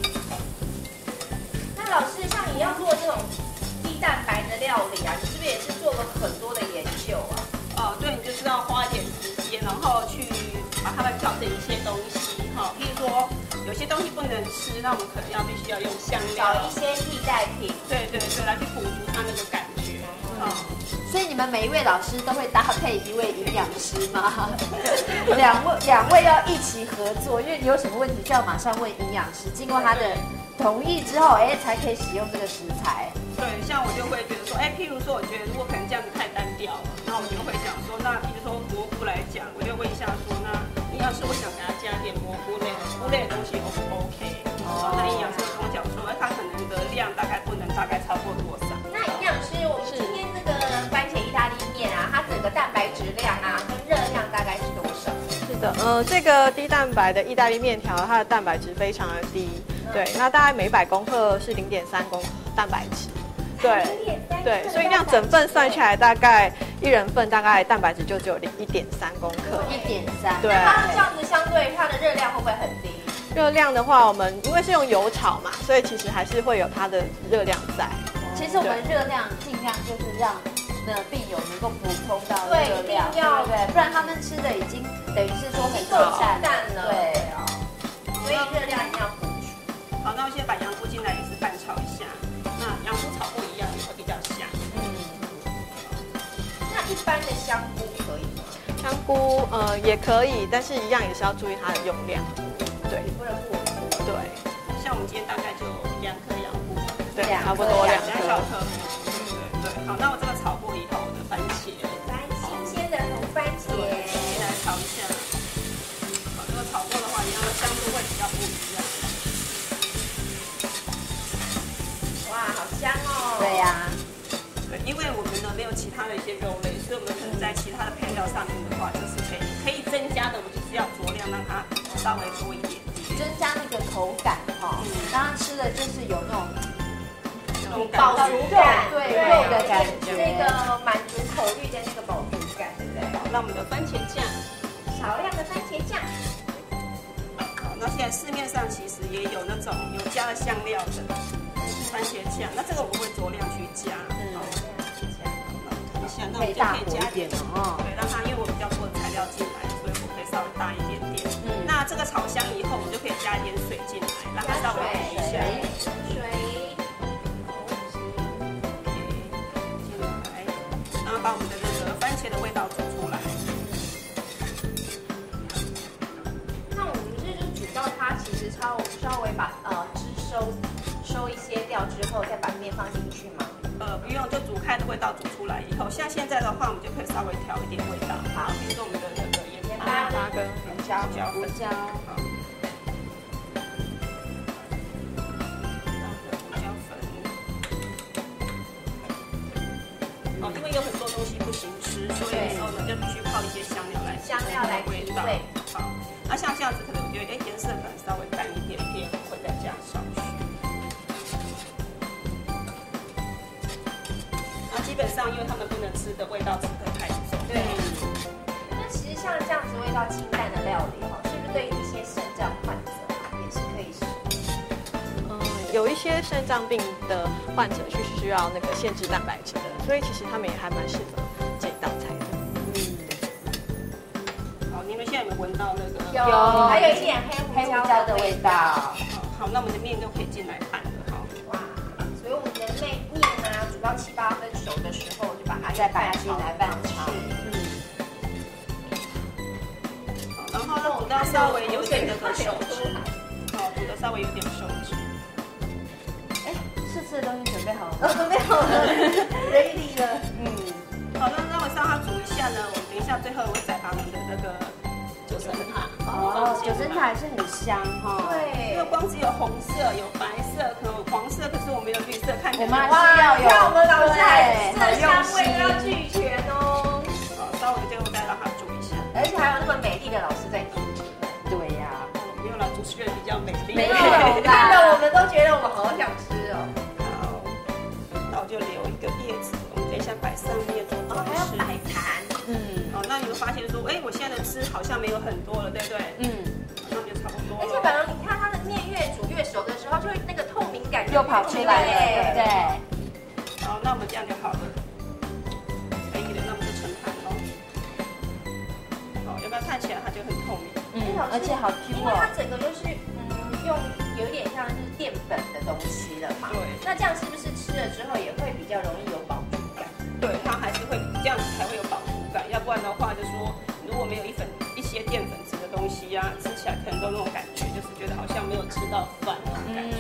那老师，像你要做这种低蛋白的料理啊，你是不是也是做了很多的研究啊？ 对，你就是要花一点时间，然后去把它们调整一些东西，譬如说有些东西不能吃，那我们可能必须要用香料， 找一些替代品。 对，来去补足它那个感觉。 所以你们每一位老师都会搭配一位营养师吗？两位要一起合作，因为你有什么问题就要马上问营养师，经过他的同意之后，才可以使用这个食材。 对，像我就会觉得说，譬如说，我觉得如果可能这样子太单调了，那我就会想说，那譬如说蘑菇来讲，我就问一下说，那营养师我想给他加点蘑菇类的东西 O 不 OK？那营养师会跟我讲说，他可能的量大概超过多少？ 那营养师，我们今天这个番茄意大利面啊，它整个蛋白质量啊跟热量大概是多少？ 是的，这个低蛋白的意大利面条，它的蛋白质非常的低，对，那大概每100公克是0.3公克蛋白质，对，所以这样整份算下来，大概1人份大概蛋白质就只有1.3公克 ，1.3。 对， 那它这样子相对它的热量会不会很低？ 热量的话，我们因为是用油炒嘛，所以其实还是会有它的热量在。 其实我们热量尽量就是让病友能够补充到热量，对不对？不然他们吃的已经等于是说很够淡了，对啊。 所以热量一定要补足。 好，那我现在把洋菇进来也是拌炒一下，那洋菇炒不一样也会比较香。 那一般的香菇可以吗？ 香菇也可以，但是一样也是要注意它的用量。对， 不能过多。 对，像我们今天大概就2颗洋菇， 对，差不多2 小颗。 对，好，那我这个炒过以后，我的番茄， 新鲜的红番茄， 先来炒一下。好，这个炒过的话，一样的香度会比较不一样。 哇，好香哦！ 对呀， 对，因为我们呢没有其他的一些肉类，所以我们可能在其他的配料上面的话，就是可以增加的，我就是要酌量让它稍微多一点点， 增加那个口感哈。刚刚吃的就是有那种饱足感， 对肉的感觉， 那个满足口欲的那个饱足感，对不对？ 好，那我们的番茄酱， 少量的番茄酱。 好，那那现在市面上其实也有那种有加了香料的番茄酱，那这个我们会酌量去加。那我们就可以加一点哦，对，让它因为我比较多的材料进来，所以我可以稍微大一点点。那这个炒香以后，我们就可以加一点水进来，让它稍微煸一下。水，进来，然后把我们的那个番茄的味道煮出来。 那我们这就煮到它其实稍微把汁收一些掉之后，再把面放进去吗？ 不用，就煮开的味道煮出来以后，像现在的话，我们就可以稍微调一点味道。好，比如说我们的那个盐巴跟胡椒粉。好。胡椒粉。哦，因为有很多东西不行吃，所以说呢，就必须靠一些香料来提味。好，那像这样子，可能我觉得颜色可能稍微淡一点点，会再加上去。基本上，因为他们不能吃的味道吃得太重。 对。那其实像这样子味道清淡的料理哈，是不是对一些肾脏患者也是可以使用？ 有一些肾脏病的患者是需要那个限制蛋白质的，所以其实他们也还蛮适合这一道菜的。 好，你们现在有没有闻到那个？ 有，还有一点黑胡椒的味道。 好，那我们的面就可以进来拌了哈。 哇，所以我们的面啊，煮到7、8分熟的时候，就把它再把它进来拌炒。 然后呢，煮到稍微有点那个熟汁，煮的稍微有点熟汁。 试吃的东西准备好了吗？ 准备好了 ，ready 了。 好，那让我让它煮一下呢。我们等一下最后我再把我们的那个九层塔。 九层塔还是很香哈。 对， 因为光只有红色、有白色，可能有黄色，可是我没有绿色，看起来。 我们还是要有。 看我们老师还色香味要俱全哦。 好，稍微就再让它煮一下。 而且还有那么美丽的老师在煮。 对呀。 没有啦，主持人比较美丽。 没有，看到我们都觉得我们好想吃哦。 好，那我就留一个叶子，我们等一下摆上面做装饰。 还要摆盘。 好，那你会发现说，我现在的汁好像没有很多了，对不对？那就差不多了。 而且反而你看它的面越煮越熟的时候，就会那个透明感又跑出来了，对不对？ 好，那我们这样就好了。可以了，那我们就盛盘喽。好，有没有看起来它就很透明？ 而且好 Q 因为它整个就是用有点像是淀粉的东西了嘛。 对。 那这样是不是吃了之后也会比较容易有饱足感？ 对，它还是会这样子才会有饱足感，要不然的话就说如果没有一些淀粉质的东西呀，吃起来可能都那种感觉，就是觉得好像没有吃到饭那种感觉。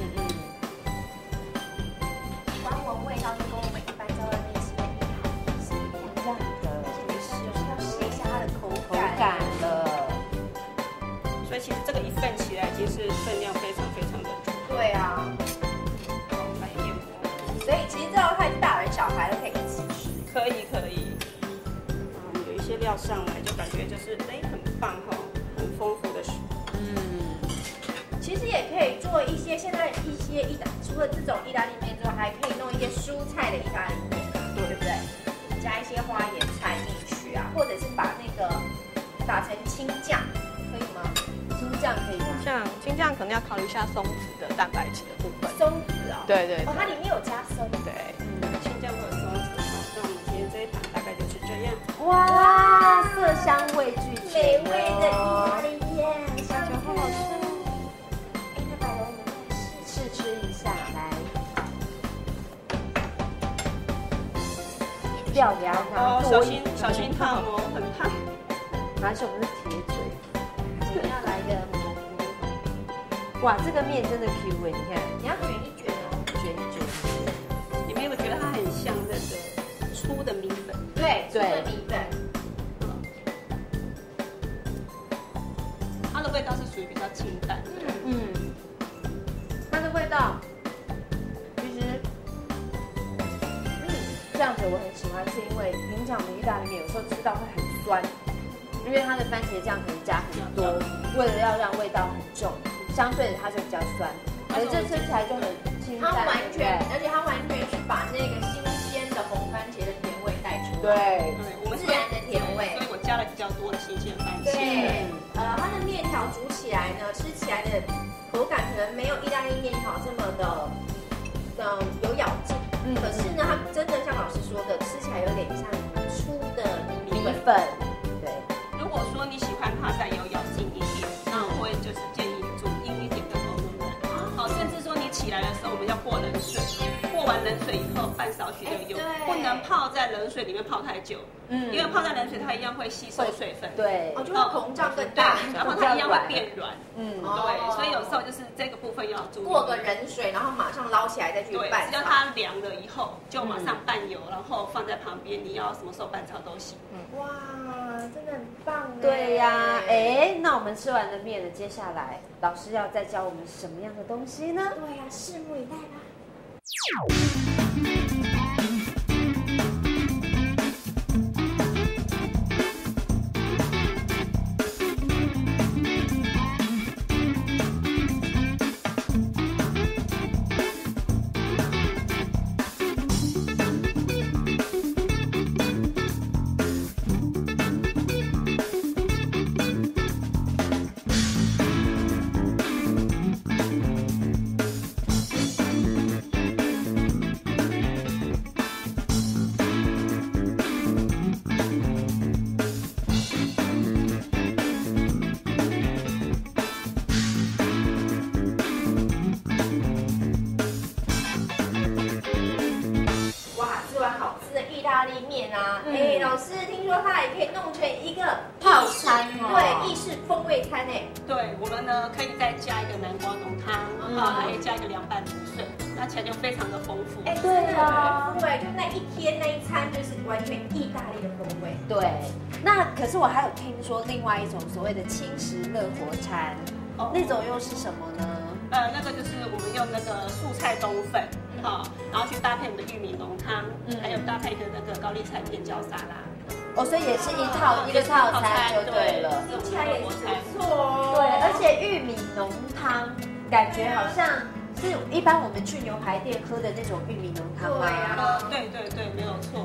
光闻味道就跟我们一般在外面吃的是一样的，就是要试一下它的口感了。 所以其实这个一份起来已经是分量非常非常的足。 对啊。 好，来面膜。 所以其实这道菜大人小孩都可以一起吃。 可以。有一些料上来就感觉就是很棒哈，很丰富的食物。 其实也可以做一些现在一些除了这种意大利面之外，还可以弄一些蔬菜的意大利面，对不对？加一些花椰菜进去啊，或者是把那个打成青酱，可以吗？青酱可以吗？ 像青酱可能要考虑一下松子的蛋白质的部分。 松子啊？ 对。 哦，它里面有加松。 对。 青酱或者松子。那我们今天这一盘大概就是这样。 哇，色香味俱全， 美味的意大利面， 感觉好好吃。 那百龙，我们试吃一下，来。料给它拿小心烫哦，很烫。 拿起我们是铁嘴。 我们要来一个蘑菇。 哇，这个面真的 Q 哎，你看。 你要卷一卷哦， 卷一卷。 你们有没有觉得它很像那个粗的米粉？ 对，粗的米粉。 它的味道是属于比较清淡的。 它的味道，其实，这样子我很喜欢，是因为平常我们意大利面有时候吃到会很酸，因为它的番茄酱可能加很多，为了要让味道很重，相对的它就比较酸。可是这吃起来就很清淡， 而且它完全是把那个新鲜的红番茄的甜味带出来， 对， 我们自然的甜味， 所以我加了比较多的新鲜番茄。 对，它的面条煮起起来呢，吃起来的口感可能没有意大利面条这么的有咬劲，可是呢，它真的像老师说的，吃起来有点像粗的米粉。 对， 如果说你喜欢它再有咬劲一点，那我会就是建议煮硬一点的喉咙粉。好，甚至说你起来的时候，我们要过冷水，过完冷水以后半勺许的油，不能泡在冷水里面泡太久。因为泡在冷水，它一样会吸收水分， 对， 就会膨胀更大， 然后它一样会变软，对，所以有时候就是这个部分要注意。 过个冷水，然后马上捞起来再去拌炒。 只要它凉了以后，就马上拌油，然后放在旁边，你要什么时候拌炒都行。 哇，真的很棒。 对呀，那我们吃完了面了，接下来老师要再教我们什么样的东西呢？ 对呀，拭目以待吧。老师听说它也可以弄成一个套餐哦， 对，意式风味餐哎。 对，我们呢可以再加一个南瓜浓汤，还可以加一个凉拌芦笋，那起来就非常的丰富。 对啊，对，就那一天那一餐就是完全意大利的风味。 对，那可是我还有听说另外一种所谓的轻食乐活餐，那种又是什么呢？ 那个就是我们用那个素菜冬粉，然后去搭配我们的玉米浓汤，还有搭配的那个高丽菜片椒沙拉。 所以也是一个套餐就对了， 听起来也是不错哦。 对，而且玉米浓汤感觉好像是一般我们去牛排店喝的那种玉米浓汤吗？ 对，没有错。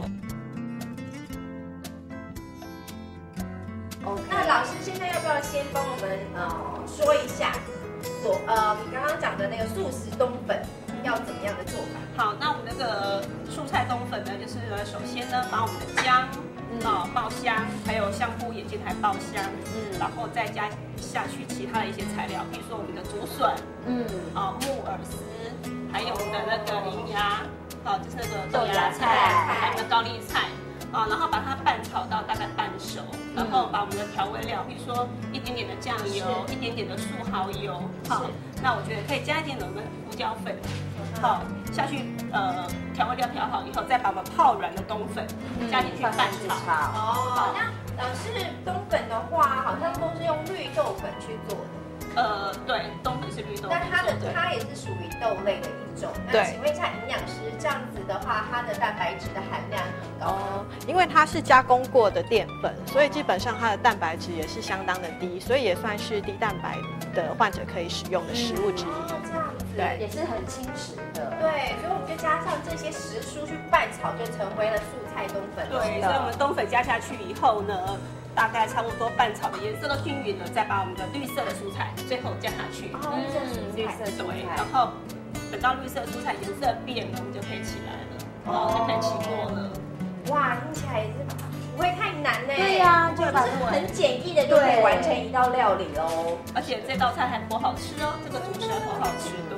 那老师现在要不要先帮我们说一下，你刚刚讲的那个素食冬粉要怎么样的做法？ 好，那我们那个素菜冬粉呢，就是首先呢把我们的姜爆香，还有香菇、野芥苔爆香，然后再加下去其他的一些材料，比如说我们的竹笋，木耳丝，还有我们的那个银芽，就是那个豆芽菜，还有高丽菜。然后把它拌炒到大概半熟，然后把我们的调味料，比如说一点点的酱油，一点点的素蚝油，那我觉得可以加一点我们胡椒粉，下去调味料调好以后，再把我们泡软的冬粉加进去拌炒。 那老师冬粉的话，好像都是用绿豆粉去做的。 对，冬粉是绿豆粉， 但它也是属于豆类的一种。那请问一下营养师，这样子的话，它的蛋白质的含量很高因为它是加工过的淀粉，所以基本上它的蛋白质也是相当的低，所以也算是低蛋白的患者可以使用的食物之一。 这样子， 对，也是很轻食的。 对，所以我们就加上这些食蔬去拌炒，就成为了素菜冬粉。 对，所以我们冬粉加下去以后呢，大概差不多拌炒的颜色都均匀了，再把我们的绿色的蔬菜最后加下去。 绿色蔬菜， 然后等到绿色蔬菜颜色变了，我们就可以起来了，就可以起锅了。 哇，听起来也是不会太难呢。 对呀， 就是很简易的就可以完成一道料理喽。 而且这道菜还颇好吃哦，这个主食还颇好吃，对。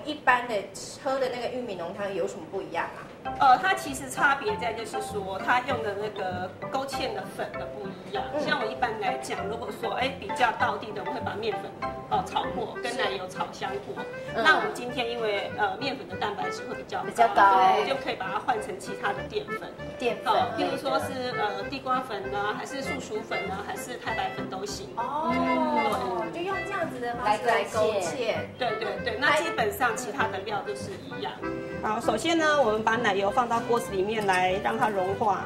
一般的喝的那个玉米浓汤有什么不一样啊？ 它其实差别在就是说，它用的那个勾芡的粉的不一样。像我一般来讲，如果说比较道地的，我会把面粉炒过，跟奶油炒香过。那我们今天因为面粉的蛋白质会比较高，我就可以把它换成其他的淀粉。比如说是地瓜粉呢，还是素薯粉呢，还是太白粉都行。 就用这样子的方式来勾芡。 对，那基本上其他的料都是一样。好，首先呢，我们把奶油放到锅子里面来让它融化。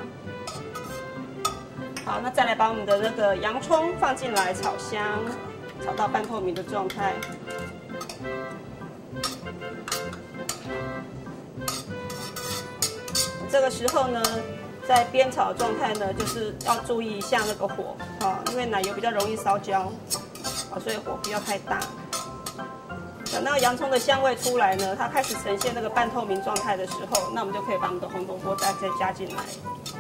好，那再来把我们的那个洋葱放进来炒香，炒到半透明的状态。这个时候呢，在煸炒的状态呢，就是要注意一下那个火因为奶油比较容易烧焦，所以火不要太大。等到洋葱的香味出来呢，它开始呈现那个半透明状态的时候，那我们就可以把我们的红萝卜再加进来。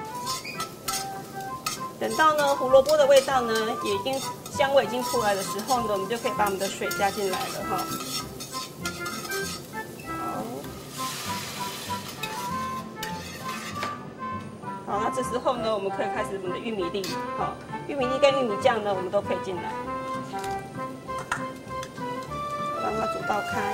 等到呢胡萝卜的味道呢香味已经出来的时候呢，我们就可以把我们的水加进来了好，那这时候呢，我们可以开始我们的玉米粒。玉米粒跟玉米酱呢，我们都可以进来。让它煮到开。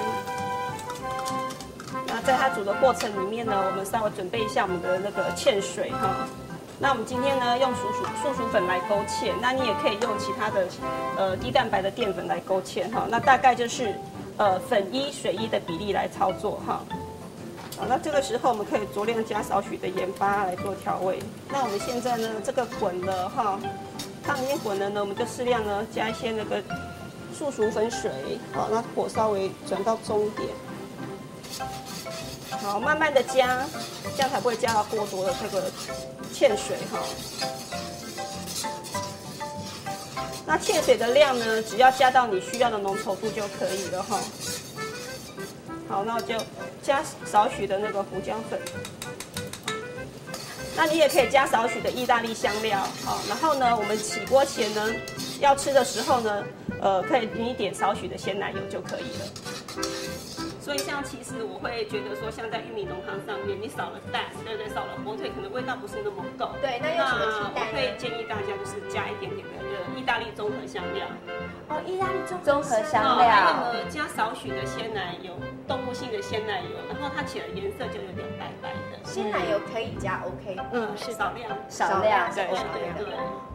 那在它煮的过程里面呢，我们稍微准备一下我们的那个芡水那我们今天呢用素薯粉来勾芡，那你也可以用其他的低蛋白的淀粉来勾芡那大概就是粉1水1的比例来操作好，那这个时候我们可以酌量加少许的盐巴来做调味。那我们现在呢这个滚了汤里面滚了呢，我们就适量呢加一些那个素薯粉水，那火稍微转到中点，好，慢慢的加，这样才不会加到过多的这个芡水那芡水的量呢，只要加到你需要的浓稠度就可以了好，那我就加少许的那个胡椒粉，那你也可以加少许的意大利香料然后呢，我们起锅前呢，要吃的时候呢，可以你点少许的鲜奶油就可以了。所以像其实我会觉得说，像在玉米浓汤上面，你少了蛋，对不对？少了火腿，可能味道不是那么够。 对，那用什么替代？ 我会建议大家就是加一点点的意大利综合香料。 意大利综合香料。 还有呢，加少许的鲜奶油，动物性的鲜奶油，然后它起来颜色就有点白白的。 鲜奶油可以加 OK， 是少量， 对。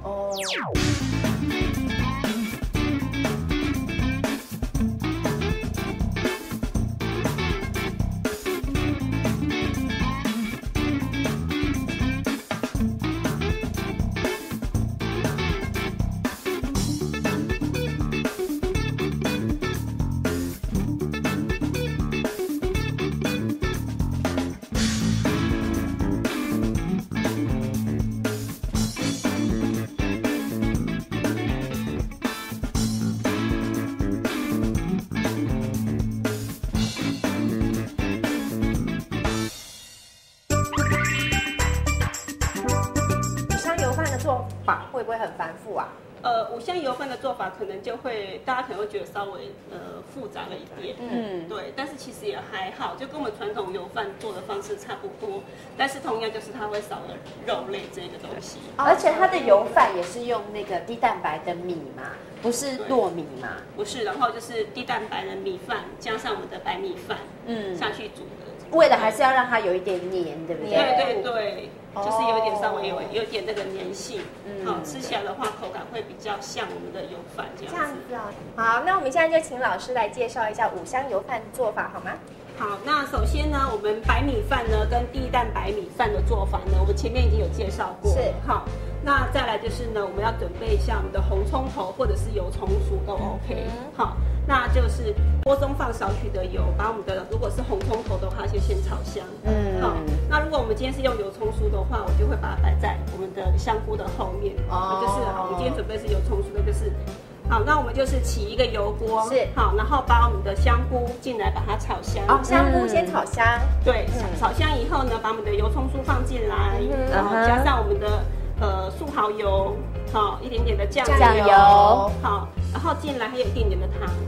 会不会很繁复啊？ 五香油饭的做法可能就会，大家可能会觉得稍微复杂了一点，对，但是其实也还好，就跟我们传统油饭做的方式差不多，但是同样就是它会少了肉类这个东西， 而且它的油饭也是用那个低蛋白的米嘛，不是糯米嘛？ 不是，然后就是低蛋白的米饭加上我们的白米饭，下去煮的， 为了还是要让它有一点黏，对不对？ 对。就是有点稍微有点那个粘性，吃起来的话口感会比较像我们的油饭这样子。 好，那我们现在就请老师来介绍一下五香油饭做法好吗？ 好，那首先呢，我们白米饭呢跟低蛋白米饭的做法呢，我们前面已经有介绍过。 是。 好，那再来就是呢，我们要准备一下我们的红葱头或者是油葱酥都 OK。好，那就是锅中放少许的油，把我们的如果是红葱头的话，先炒香。好，那如果我们今天是用油葱酥的话，我就会把它摆在我们的香菇的后面。就是好，我们今天准备是油葱酥的，就是。好，那我们就是起一个油锅， 是好， 然后把我们的香菇进来，把它炒香。 香菇先炒香。对， 炒香以后呢，把我们的油葱酥放进来，然后加上我们的素蚝油，好，一点点的酱油，好，然后进来还有一点点的糖。 还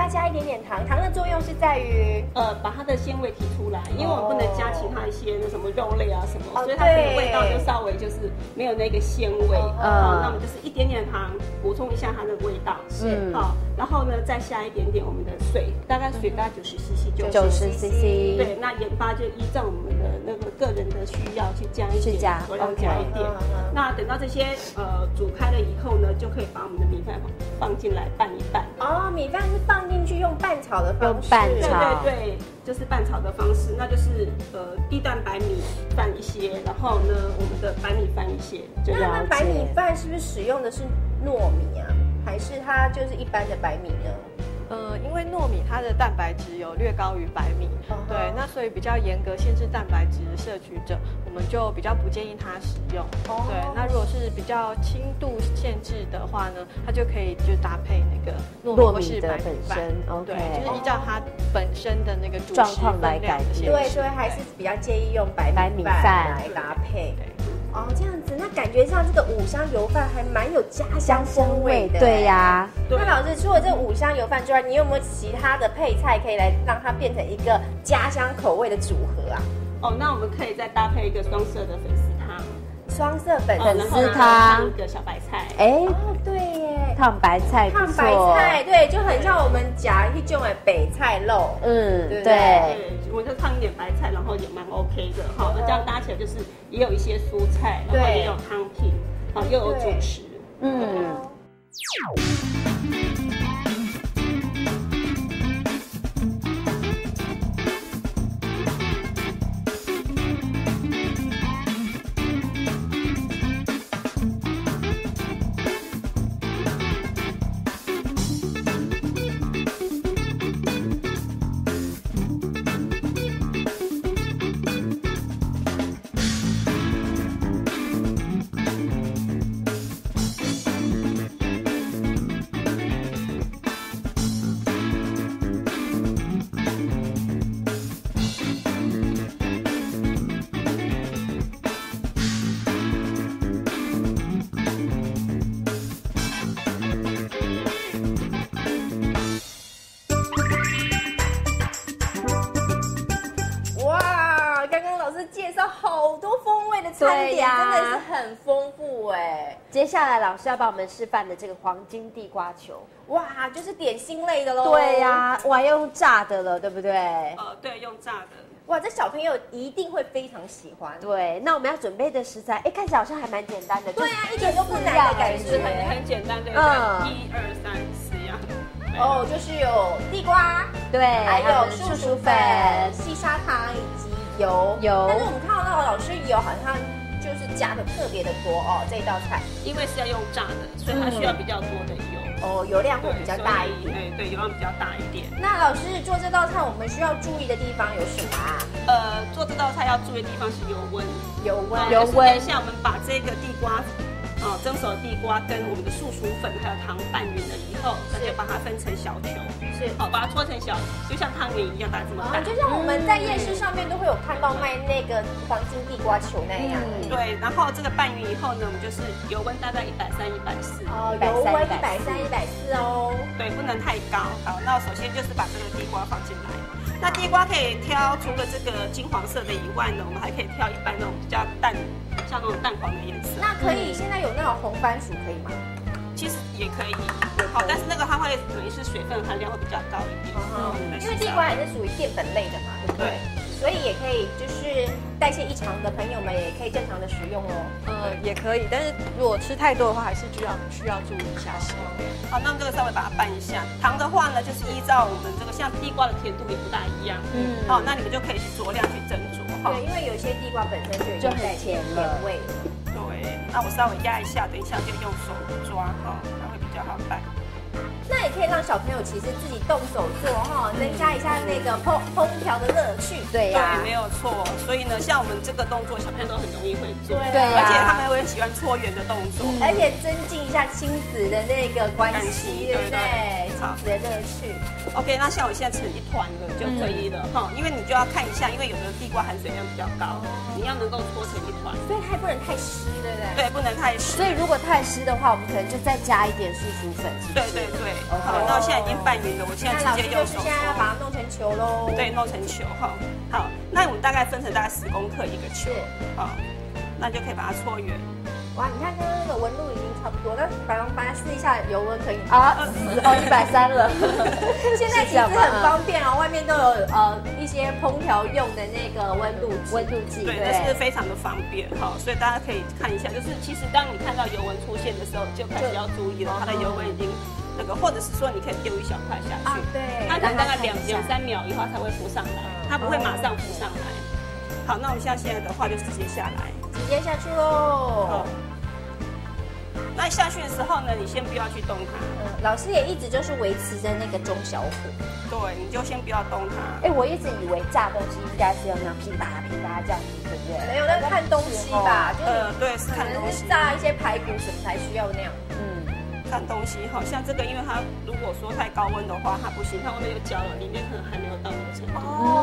要加一点点糖，糖的作用是在于把它的鲜味提出来，因为我们不能加其他一些那什么肉类啊什么，所以它的味道就稍微就是没有那个鲜味。那我们就是一点点糖补充一下它的味道。是。好，然后呢再下一点点我们的水，大概90 cc 就 90 cc。 对，那盐巴就依照我们的那个个人的需要去加一点，佐料加一点。那等到这些煮开了以后呢，就可以把我们的米饭放进来拌一拌。 哦，米饭是放进去用拌炒的方式。 用拌炒。 对，就是拌炒的方式，那就是低蛋白米饭一些，然后呢我们的白米饭一些。 那白米饭是不是使用的是糯米啊，还是它就是一般的白米呢？ 因为糯米它的蛋白质有略高于白米，对，那所以比较严格限制蛋白质摄取者，我们就比较不建议它使用。对，那如果是比较轻度限制的话呢，它就可以就搭配那个糯米或是白米饭，对，就是依照它本身的那个主食分量的限制。 对，所以还是比较建议用白米饭来搭配。哦，这样子，那感觉上这个五香油饭还蛮有家乡风味的。 对呀。 那老师，除了这五香油饭之外，你有没有其他的配菜可以来让它变成一个家乡口味的组合啊？ 哦，那我们可以再搭配一个双色的粉丝汤。 双色粉丝汤， 一个小白菜。 对耶， 烫白菜， 烫白菜，对，就很像我们夹一种北菜肉。 对， 我就烫一点白菜，然后也蛮 OK 的。好，那这样搭起来就是也有一些蔬菜，然后也有汤品，好，又有主食。 餐点真的是很丰富哎。 接下来老师要帮我们示范的这个黄金地瓜球， 哇，就是点心类的喽。 对呀，哇，要用炸的了，对不对？ 对，用炸的。 哇，这小朋友一定会非常喜欢。 对，那我们要准备的食材，看起来好像还蛮简单的。 对啊，一点都不难的感觉， 很简单的。1、2、3、4样。 哦，就是有地瓜， 对， 还有树薯粉、细砂糖以及油。但是我们看到那个老师油好像就是加的特别的多哦，这一道菜， 因为是要用炸的，所以它需要比较多的油。 哦，油量会比较大一点。 对，油量比较大一点。 那老师做这道菜，我们需要注意的地方有什么啊？ 做这道菜要注意的地方是油温。 油温。 等一下我们把这个地瓜。蒸熟的地瓜跟我们的树薯粉还有糖拌匀了以后，那就把它分成小球，把它搓成小，就像汤圆一样，大概这么大。 就像我们在夜市上面都会有看到卖那个黄金地瓜球那样。 对，然后这个拌匀以后呢，我们就是油温大概130、140。 油温130、140哦。对， 不能太高。好，那首先就是把这个地瓜放进来。那地瓜可以挑，除了这个金黄色的以外呢，我们还可以挑一般那种比较淡，像那种淡黄的颜色。 那可以，现在有那种红番薯可以吗？ 其实也可以，好，但是那个它会等于是水分含量会比较高一点。 因为地瓜也是属于淀粉类的嘛，对不对？所以也可以，就是代谢异常的朋友们也可以正常的食用哦。 也可以，但是如果吃太多的话，还是需要注意一下食用。 好，那这个稍微把它拌一下。糖的话呢，就是依照我们这个像地瓜的甜度也不大一样。好，那你们就可以去酌量去斟酌。 对，因为有些地瓜本身就很甜味了。 对，那我稍微压一下，等一下就用手抓哈，它会比较好拌。 那也可以让小朋友其实自己动手做哈，增加一下那个烹调的乐趣。 对，没有错。所以呢，像我们这个动作，小朋友都很容易会做。 对， 而且他们会喜欢搓圆的动作， 而且增进一下亲子的那个关系，对不对？亲子的乐趣。 OK， 那像我现在成一团了就可以了哈，因为你就要看一下，因为有的地瓜含水量比较高，你要能够搓成一团， 所以还不能太湿，对不对？ 对，不能太湿。 所以如果太湿的话，我们可能就再加一点素薯粉，是不是？ 对。好，那现在已经拌匀了，我现在直接用手搓。 现在要把它弄成球喽。 对，弄成球哈。好，那我们大概分成大概10公克一个球，好，那就可以把它搓圆。 哇，你看刚刚那个纹路已经差不多，那把它试一下油温可以啊，130了。 现在其实很方便哦，外面都有一些烹调用的那个温度计， 对，这是非常的方便哈，所以大家可以看一下，就是其实当你看到油纹出现的时候，就开始要注意了，它的油纹已经那个，或者是说你可以丢一小块下去， 对， 它可能大概2、3秒以后它才会浮上来，它不会马上浮上来。好，那我们现在的话就直接下来， 直接下去喽。 那下去的时候呢，你先不要去动它。 老师也一直就是维持着那个中小火。 对，你就先不要动它。 我一直以为炸东西应该是要那样噼啪噼啪这样子，对不对？ 没有，那看东西吧，就是对，是看东西。 炸一些排骨什么才需要那样。 看东西，好像这个，因为它如果说太高温的话，它不行，它外面有焦了，里面可能还没有到那个程度。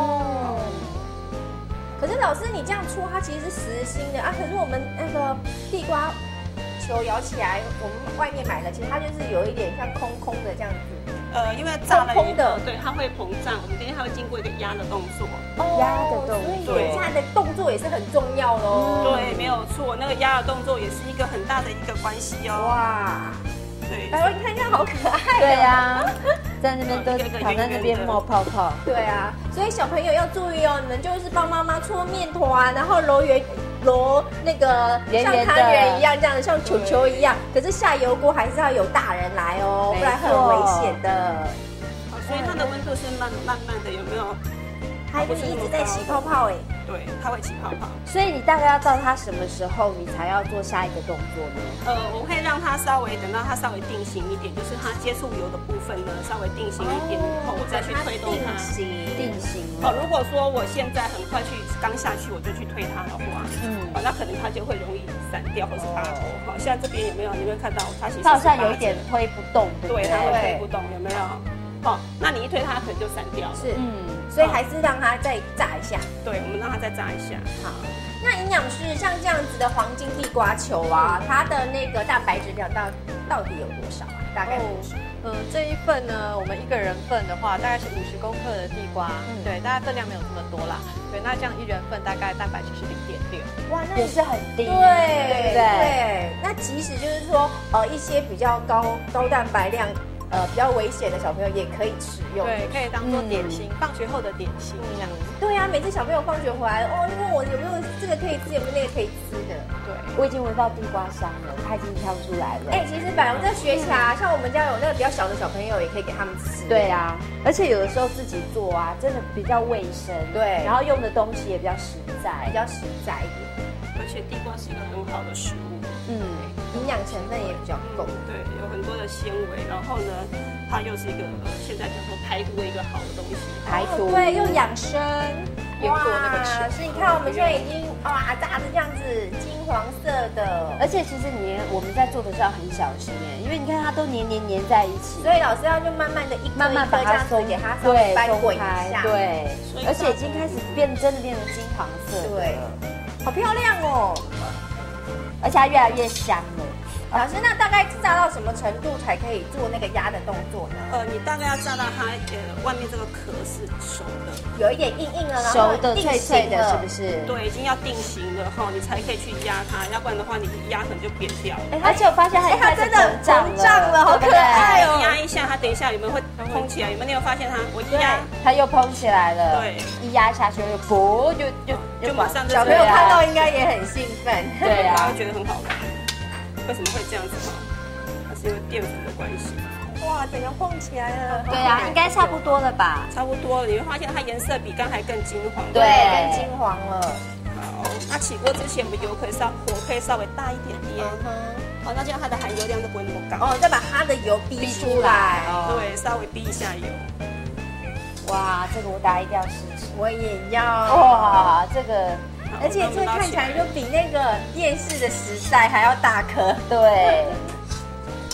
可是老师，你这样搓，它其实是实心的啊。可是我们那个地瓜球摇起来，我们外面买的，其实它就是有一点像空空的这样子。 因为炸了空的， 对，它会膨胀。我们今天它会经过一个压的动作， 压的动作， 所以压的动作也是很重要喽。 对，没有错，那个压的动作也是一个很大的一个关系哦。 哇， 对， 哎呦，你看这样好可爱。 对呀，在那边都躺在那边冒泡泡。 对啊，所以小朋友要注意哦，你们就是帮妈妈搓面团，然后揉那个像汤圆一样，这样像球球一样。可是下油锅还是要有大人来哦，不然很危险的。 所以它的温度是慢慢的，有没有？ 它不是一直在起泡泡哎。 对，它会起泡泡。 所以你大概要到它什么时候，你才要做下一个动作呢？ 我会让它稍微等到它稍微定型一点，就是它接触油的部分呢稍微定型一点以后，我再去推动它。 定型。 如果说我现在很快刚下去我就去推它的话，那可能它就会容易散掉或是拔头。好，现在这边有没有？你会看到它其实好像有一点推不动， 对，它会推不动，有没有？好，那你一推它可能就散掉了。 是，所以还是让它再炸一下。 对，我们让它再炸一下。 好，那营养师像这样子的黄金地瓜球啊，它的那个蛋白质量到底有多少啊？大概多少？ 这一份呢，我们一个人份的话，大概是50公克的地瓜，对，大概分量没有这么多啦。对，那这样一人份大概蛋白质是0.6。 哇，那也是很低。 对，那即使就是说一些比较高蛋白量。比较危险的小朋友也可以吃用， 对，可以当做点心，放学后的点心这样子。 对呀，每次小朋友放学回来，问我有没有这个可以吃，有没有那个可以吃的。 对， 我已经闻到地瓜香了，它已经飘出来了。 其实本来我在学起来，像我们家有那个比较小的小朋友，也可以给他们吃。 对啊，而且有的时候自己做啊，真的比较卫生。 对， 然后用的东西也比较实在， 一点。 而且地瓜是一个很好的食物。 营养成分也比较够， 对，有很多的纤维，然后呢，它又是一个现在叫做排毒的一个好的东西， 排毒， 对，又养生， 又做那个球。 所以你看我们现在已经炸的这样子金黄色的， 而且其实我们在做的是要很小心因为你看它都黏在一起， 所以老师要就慢慢的慢慢把它松， 给它稍微翻滚一下， 对，而且已经开始真的变成金黄色， 对，好漂亮哦。 而且它越来越香了。 老师，那大概炸到什么程度才可以做那个压的动作呢？ 你大概要炸到它外面这个壳是熟的， 有一点硬了，然后熟的脆脆的，是不是？ 对，已经要定型了哈，你才可以去压它，要不然的话你一压可能就扁掉了。 而且我发现它真的膨胀了，好可爱哦！ 压一下，它等一下有没有会蓬起来？有没有发现它？我一压， 它又蓬起来了。 对， 一压下去就就马上。 小朋友看到应该也很兴奋， 对啊， 他会觉得很好玩。为什么会这样子嘛？它是因为淀粉的关系。 哇，整个蹦起来了。 对啊，应该差不多了吧？ 差不多了，你会发现它颜色比刚才更金黄。 对，更金黄了。 好，那起锅之前，我们火可以稍微大一点点。好，那这样它的含油量就不会那么高。 再把它的油逼出来。 对，稍微逼一下油。 哇，这个我大家一定要试试。 我也要。 哇，这个。 而且这看起来就比那个电视的时代还要大颗， 很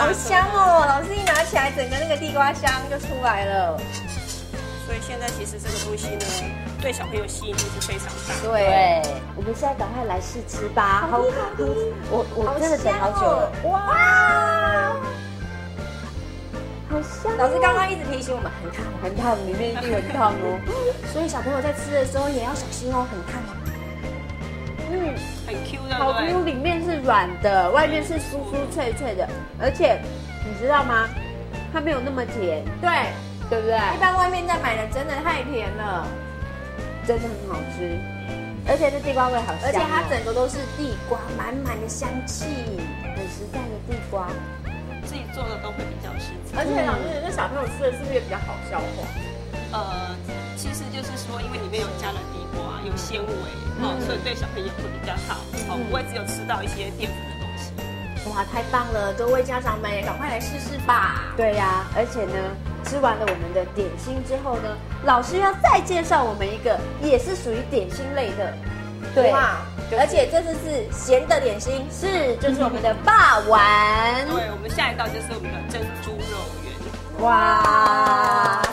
好香哦！老师一拿起来，整个那个地瓜香就出来了。 所以现在其实这个东西呢，对小朋友吸引力是非常大。 对，我们现在赶快来试吃吧。好，我真的等好久了。哇，好香！ 老师刚刚一直提醒我们很烫， 很烫，里面一定很烫哦。 所以小朋友在吃的时候也要小心哦，很烫哦。 很 Q 的， 好 Q， 里面是软的，外面是酥酥脆脆的，而且你知道吗？它没有那么甜，对不对？ 一般外面在买的真的太甜了， 真的很好吃，而且这地瓜味好香， 而且它整个都是地瓜，满满的香气， 很实在的地瓜， 自己做的都会比较实在。 而且老师，那小朋友吃的是不是也比较好消化？ 其实就是说，因为里面有加了地瓜，有纤维，所以对小朋友会比较好，不会只有吃到一些淀粉的东西。 哇，太棒了！各位家长们也赶快来试试吧。 对呀，而且呢，吃完了我们的点心之后呢，老师要再介绍我们一个，也是属于点心类的。对， 而且这次是咸的点心， 就是我们的霸丸。 对，我们下一道就是我们的珍珠肉圆。 哇！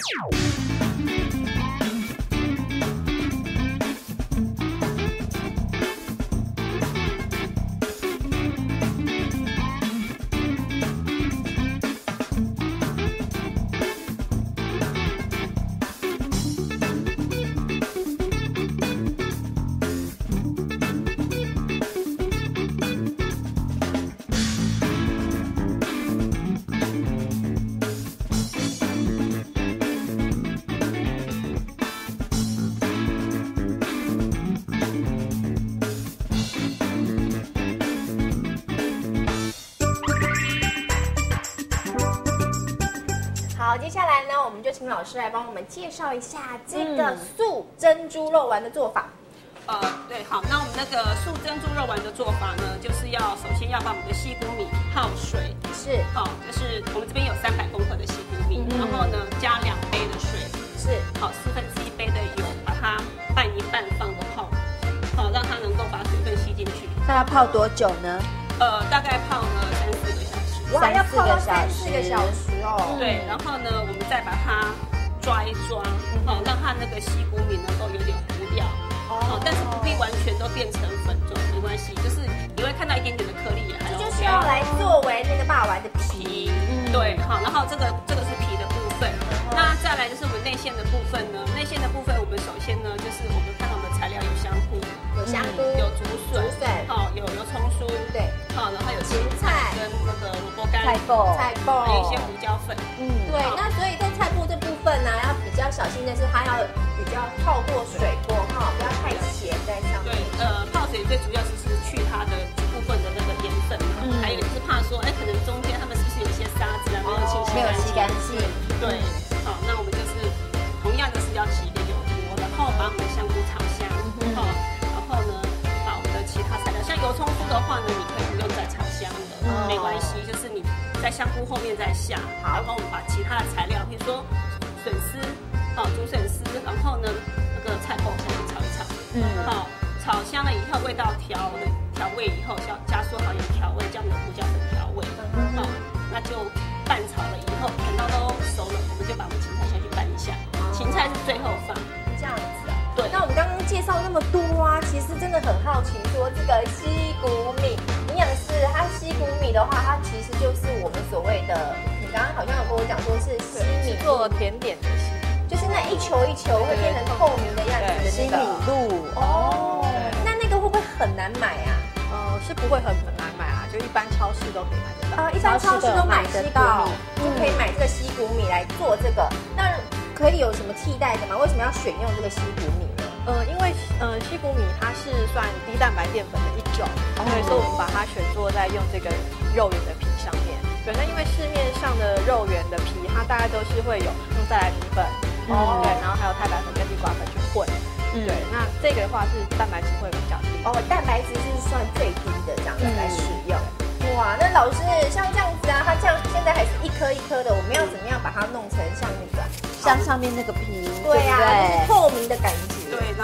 好，接下来呢，我们就请老师来帮我们介绍一下这个素珍珠肉丸的做法。 对，好，那我们那个素珍珠肉丸的做法呢，就是首先要把我们的西谷米泡水，就是我们这边有300公克的西谷米，然后呢加2杯的水，1/4杯的油，把它拌一拌，放个泡，让它能够把水分吸进去。 那要泡多久呢？ 大概泡了3-4个小时。 哇，要泡到3-4个小时哦。 对，然后呢，我们再把它抓一抓，让它那个西谷米能够有点糊掉。但是不必完全都变成粉状，没关系，就是你会看到一点点的颗粒也还 OK。 这就是要来作为那个霸丸的皮。 对，好，然后这个是皮的部分。那再来就是我们内馅的部分呢，内馅的部分我们首先呢，就是我们看到我们的材料有香菇，有竹笋，有葱酥，对，然后有芹菜跟那个萝卜干、 菜脯， 还有一些胡椒粉。 对，那所以在菜脯这部分呢，要比较小心的是它要比较泡过水过不要太咸在上面。 对，泡水最主要是去它的部分的那个盐分，还有就是怕说，可能中间他们是不是有一些沙子啊，没有洗干净。对，好，那我们就是同样的是要起一个油锅，然后把我们的香菇炒香，然后呢，把我们的其他材料，像油葱酥的话呢，你可以不用再炒香的，没关系，就是你在香菇后面再下，然后我们把其他的材料，比如说笋丝，竹笋丝，然后呢那个菜脯下去炒一炒，炒香了以后，味道调味以后，加说好有调味，加我们的胡椒粉调味，那就拌炒了以后，等到都熟了，我们就把我们芹菜下去拌一下，芹菜是最后放， 这样子啊。对，那我们刚刚介绍那么多啊，其实真的很好奇，说这个西谷米营养师，它西谷米的话，它其实就是我们所谓的，你刚刚好像有跟我讲说是西米做甜点的西， 就是那一球一球会变成透明的样子的西米露。 那个会不会很难买啊？ 是不会很难买啦，就一般超市都可以买得到。 一般超市都买得到，就可以买这个西谷米来做这个。那可以有什么替代的吗？为什么要选用这个西谷米呢？ 因为西谷米它是算低蛋白淀粉的一种，所以说我们把它选做在用这个肉圆的皮上面。对，那因为市面上的肉圆的皮，它大概都是会有用再来米粉，对，然后还有太白粉跟地瓜粉去混。对，那这个的话是蛋白质会比较低。 蛋白质是算最低的这样子来使用。哇，那老师像这样子啊，它这样现在还是一颗一颗的，我们要怎么样把它弄成像那个像上面那个皮？ 对呀，透明的感觉。 对，然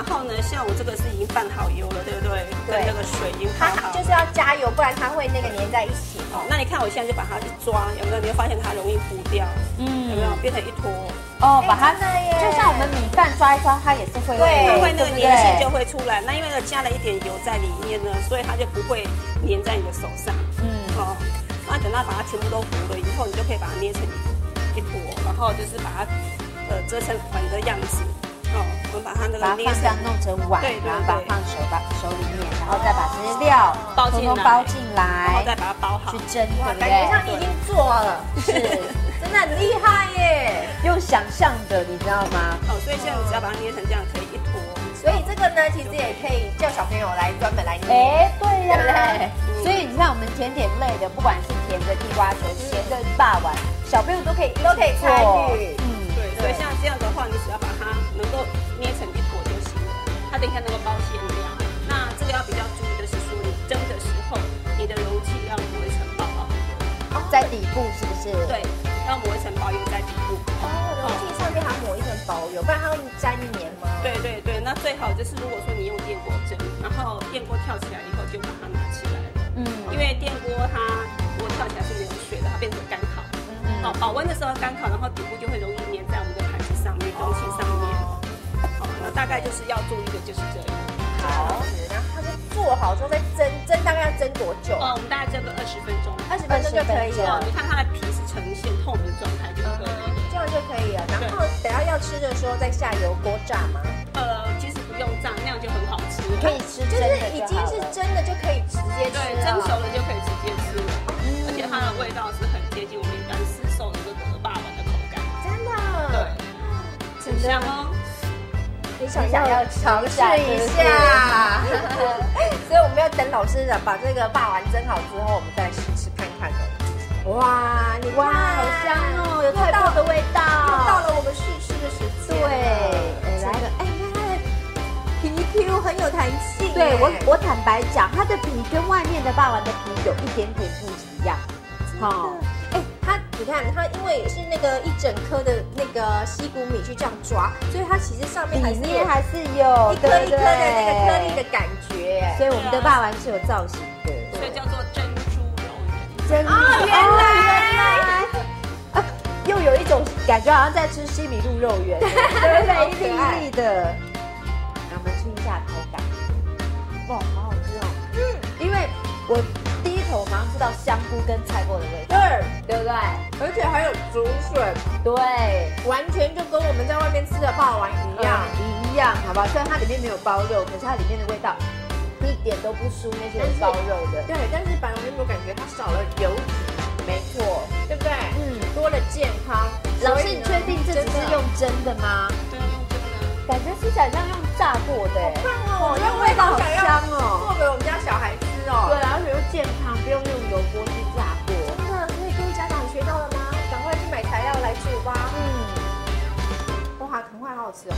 然后呢，像我这个是已经拌好油了，对不对？跟那个水已经泡好。 它就是要加油，不然它会那个粘在一起。 哦，那你看我现在就把它一抓，有没有？你会发现它容易糊掉，有没有？变成一坨。 哦，把它就像我们米饭抓一抓，它也是会它会那个粘性就会出来。那因为呢加了一点油在里面呢，所以它就不会粘在你的手上。哦，那等到把它全部都糊了以后，你就可以把它捏成一坨，然后就是把它折成粉的样子。哦，我们把它那个捏成弄成碗， 对， 然后把它放手里面，然后再把这些料包进来， 然后再把它包好去蒸，对不对？ 感觉像你已经做了，是，真的很厉害耶！ 用想象的，你知道吗？ 哦，所以现在你只要把它捏成这样，可以一坨。 所以这个呢，其实也可以叫小朋友来专门来捏。 对呀， 对不对？ 所以你看我们甜点类的，不管是甜的地瓜球、咸的霸王，小朋友都可以参与。 对，所以像这样的话，你只要把它能够捏成一坨就行了。它等一下能够包馅料。那这个要比较注意的是说，你蒸的时候，你的容器要磨一层薄薄， 在底部是不是？ 对，要磨一层薄油在底部。 容器上面还抹一层薄油，不然它会沾黏吗？ 对。那最好就是如果说你用电锅蒸，然后电锅跳起来以后就把它拿起来了。因为电锅它如果跳起来是没有水的，它变成干烤。保温的时候干烤，然后底部就会容易粘在我们的盘子上面、容器上面。好，那大概就是要注意的就是这样。 好，然后它就做好之后再蒸大概要蒸多久？ 我们大概蒸个20分钟 ，20分钟就可以了。 你看它的皮是呈现透明状态就可以了， 这样就可以了。然后等到要吃的时候再下油锅炸吗？ 其实不用炸，那样就很好吃， 可以吃， 就是已经是蒸的就可以直接吃了。 对，蒸熟了就可以直接吃了，而且它的味道是很接近我们一般市售的那个霸王的口感。 真的？ 对，很香哦。 你想要尝试一下，所以我们要等老师把这个霸王蒸好之后，我们再试吃看看哦。哇，你看， 好香哦，有泰国的味道， 又到了我们试吃的时间。 对， 来个，你看它的皮 Q 很有弹性。 对我坦白讲，它的皮跟外面的霸王的皮有一点点不一样。好。 你看它，因为也是那个一整颗的那个西谷米去这样抓，所以它其实上面里面还是有一颗一颗的那个颗粒的感觉。 所以我们的霸王是有造型的， 所以叫做珍珠肉圆。 原来又有一种感觉，好像在吃西米露肉圆，对不对？一粒一粒的。让我们吃一下口感，哇，好好吃哦。因为我第一口我马上吃到香菇跟菜脯的味道，对不对？ 而且还有竹笋， 对， 完全就跟我们在外面吃的霸王一样， 好吧？虽然它里面没有包肉，可是它里面的味道一点都不输那些包肉的。 对，但是百龙有没有感觉它少了油脂？没错，对不对？多了健康。 老师，你确定这只是用蒸的吗？ 对，用蒸的。 感觉吃起来像用炸过的， 好棒哦！我觉得味道好香哦，做给我们家小孩吃哦。 对，而且又健康，不用用油锅去炸过。 真的，所以各位家长学到了吗？赶快去买材料来煮吧。哇，很快，好好吃哦。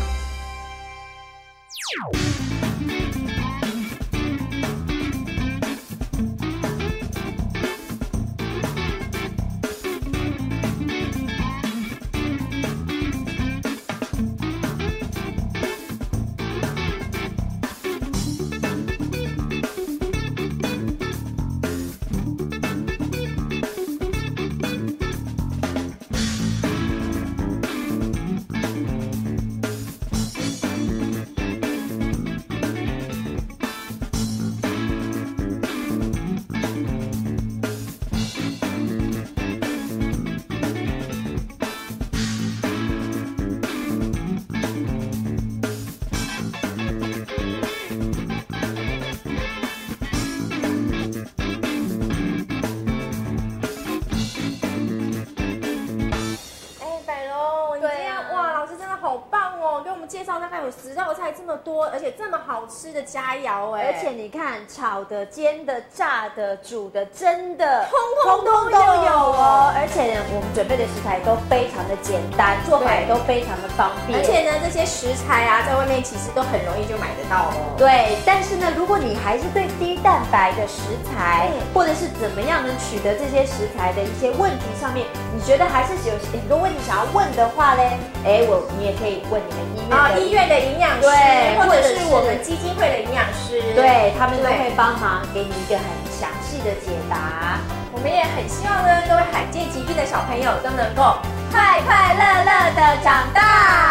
介绍大概有10道菜这么多，而且这么好吃的佳肴哎！ 而且你看，炒的、煎的、炸的、煮的、蒸的， 通通都有哦。而且呢，我们准备的食材都非常的简单，做法也都非常的方便。 而且呢，这些食材啊，在外面其实都很容易就买得到哦。 对，但是呢，如果你还是对低蛋白的食材，或者是怎么样能取得这些食材的一些问题上面，你觉得还是有很多问题想要问的话嘞，你也可以问你们医院的的营养师， 对， 或者是我们基金会的营养师， 对，他们都会帮忙给你一个很详细的解答。 我们也很希望呢，各位罕见疾病的小朋友都能够快快乐乐的长大。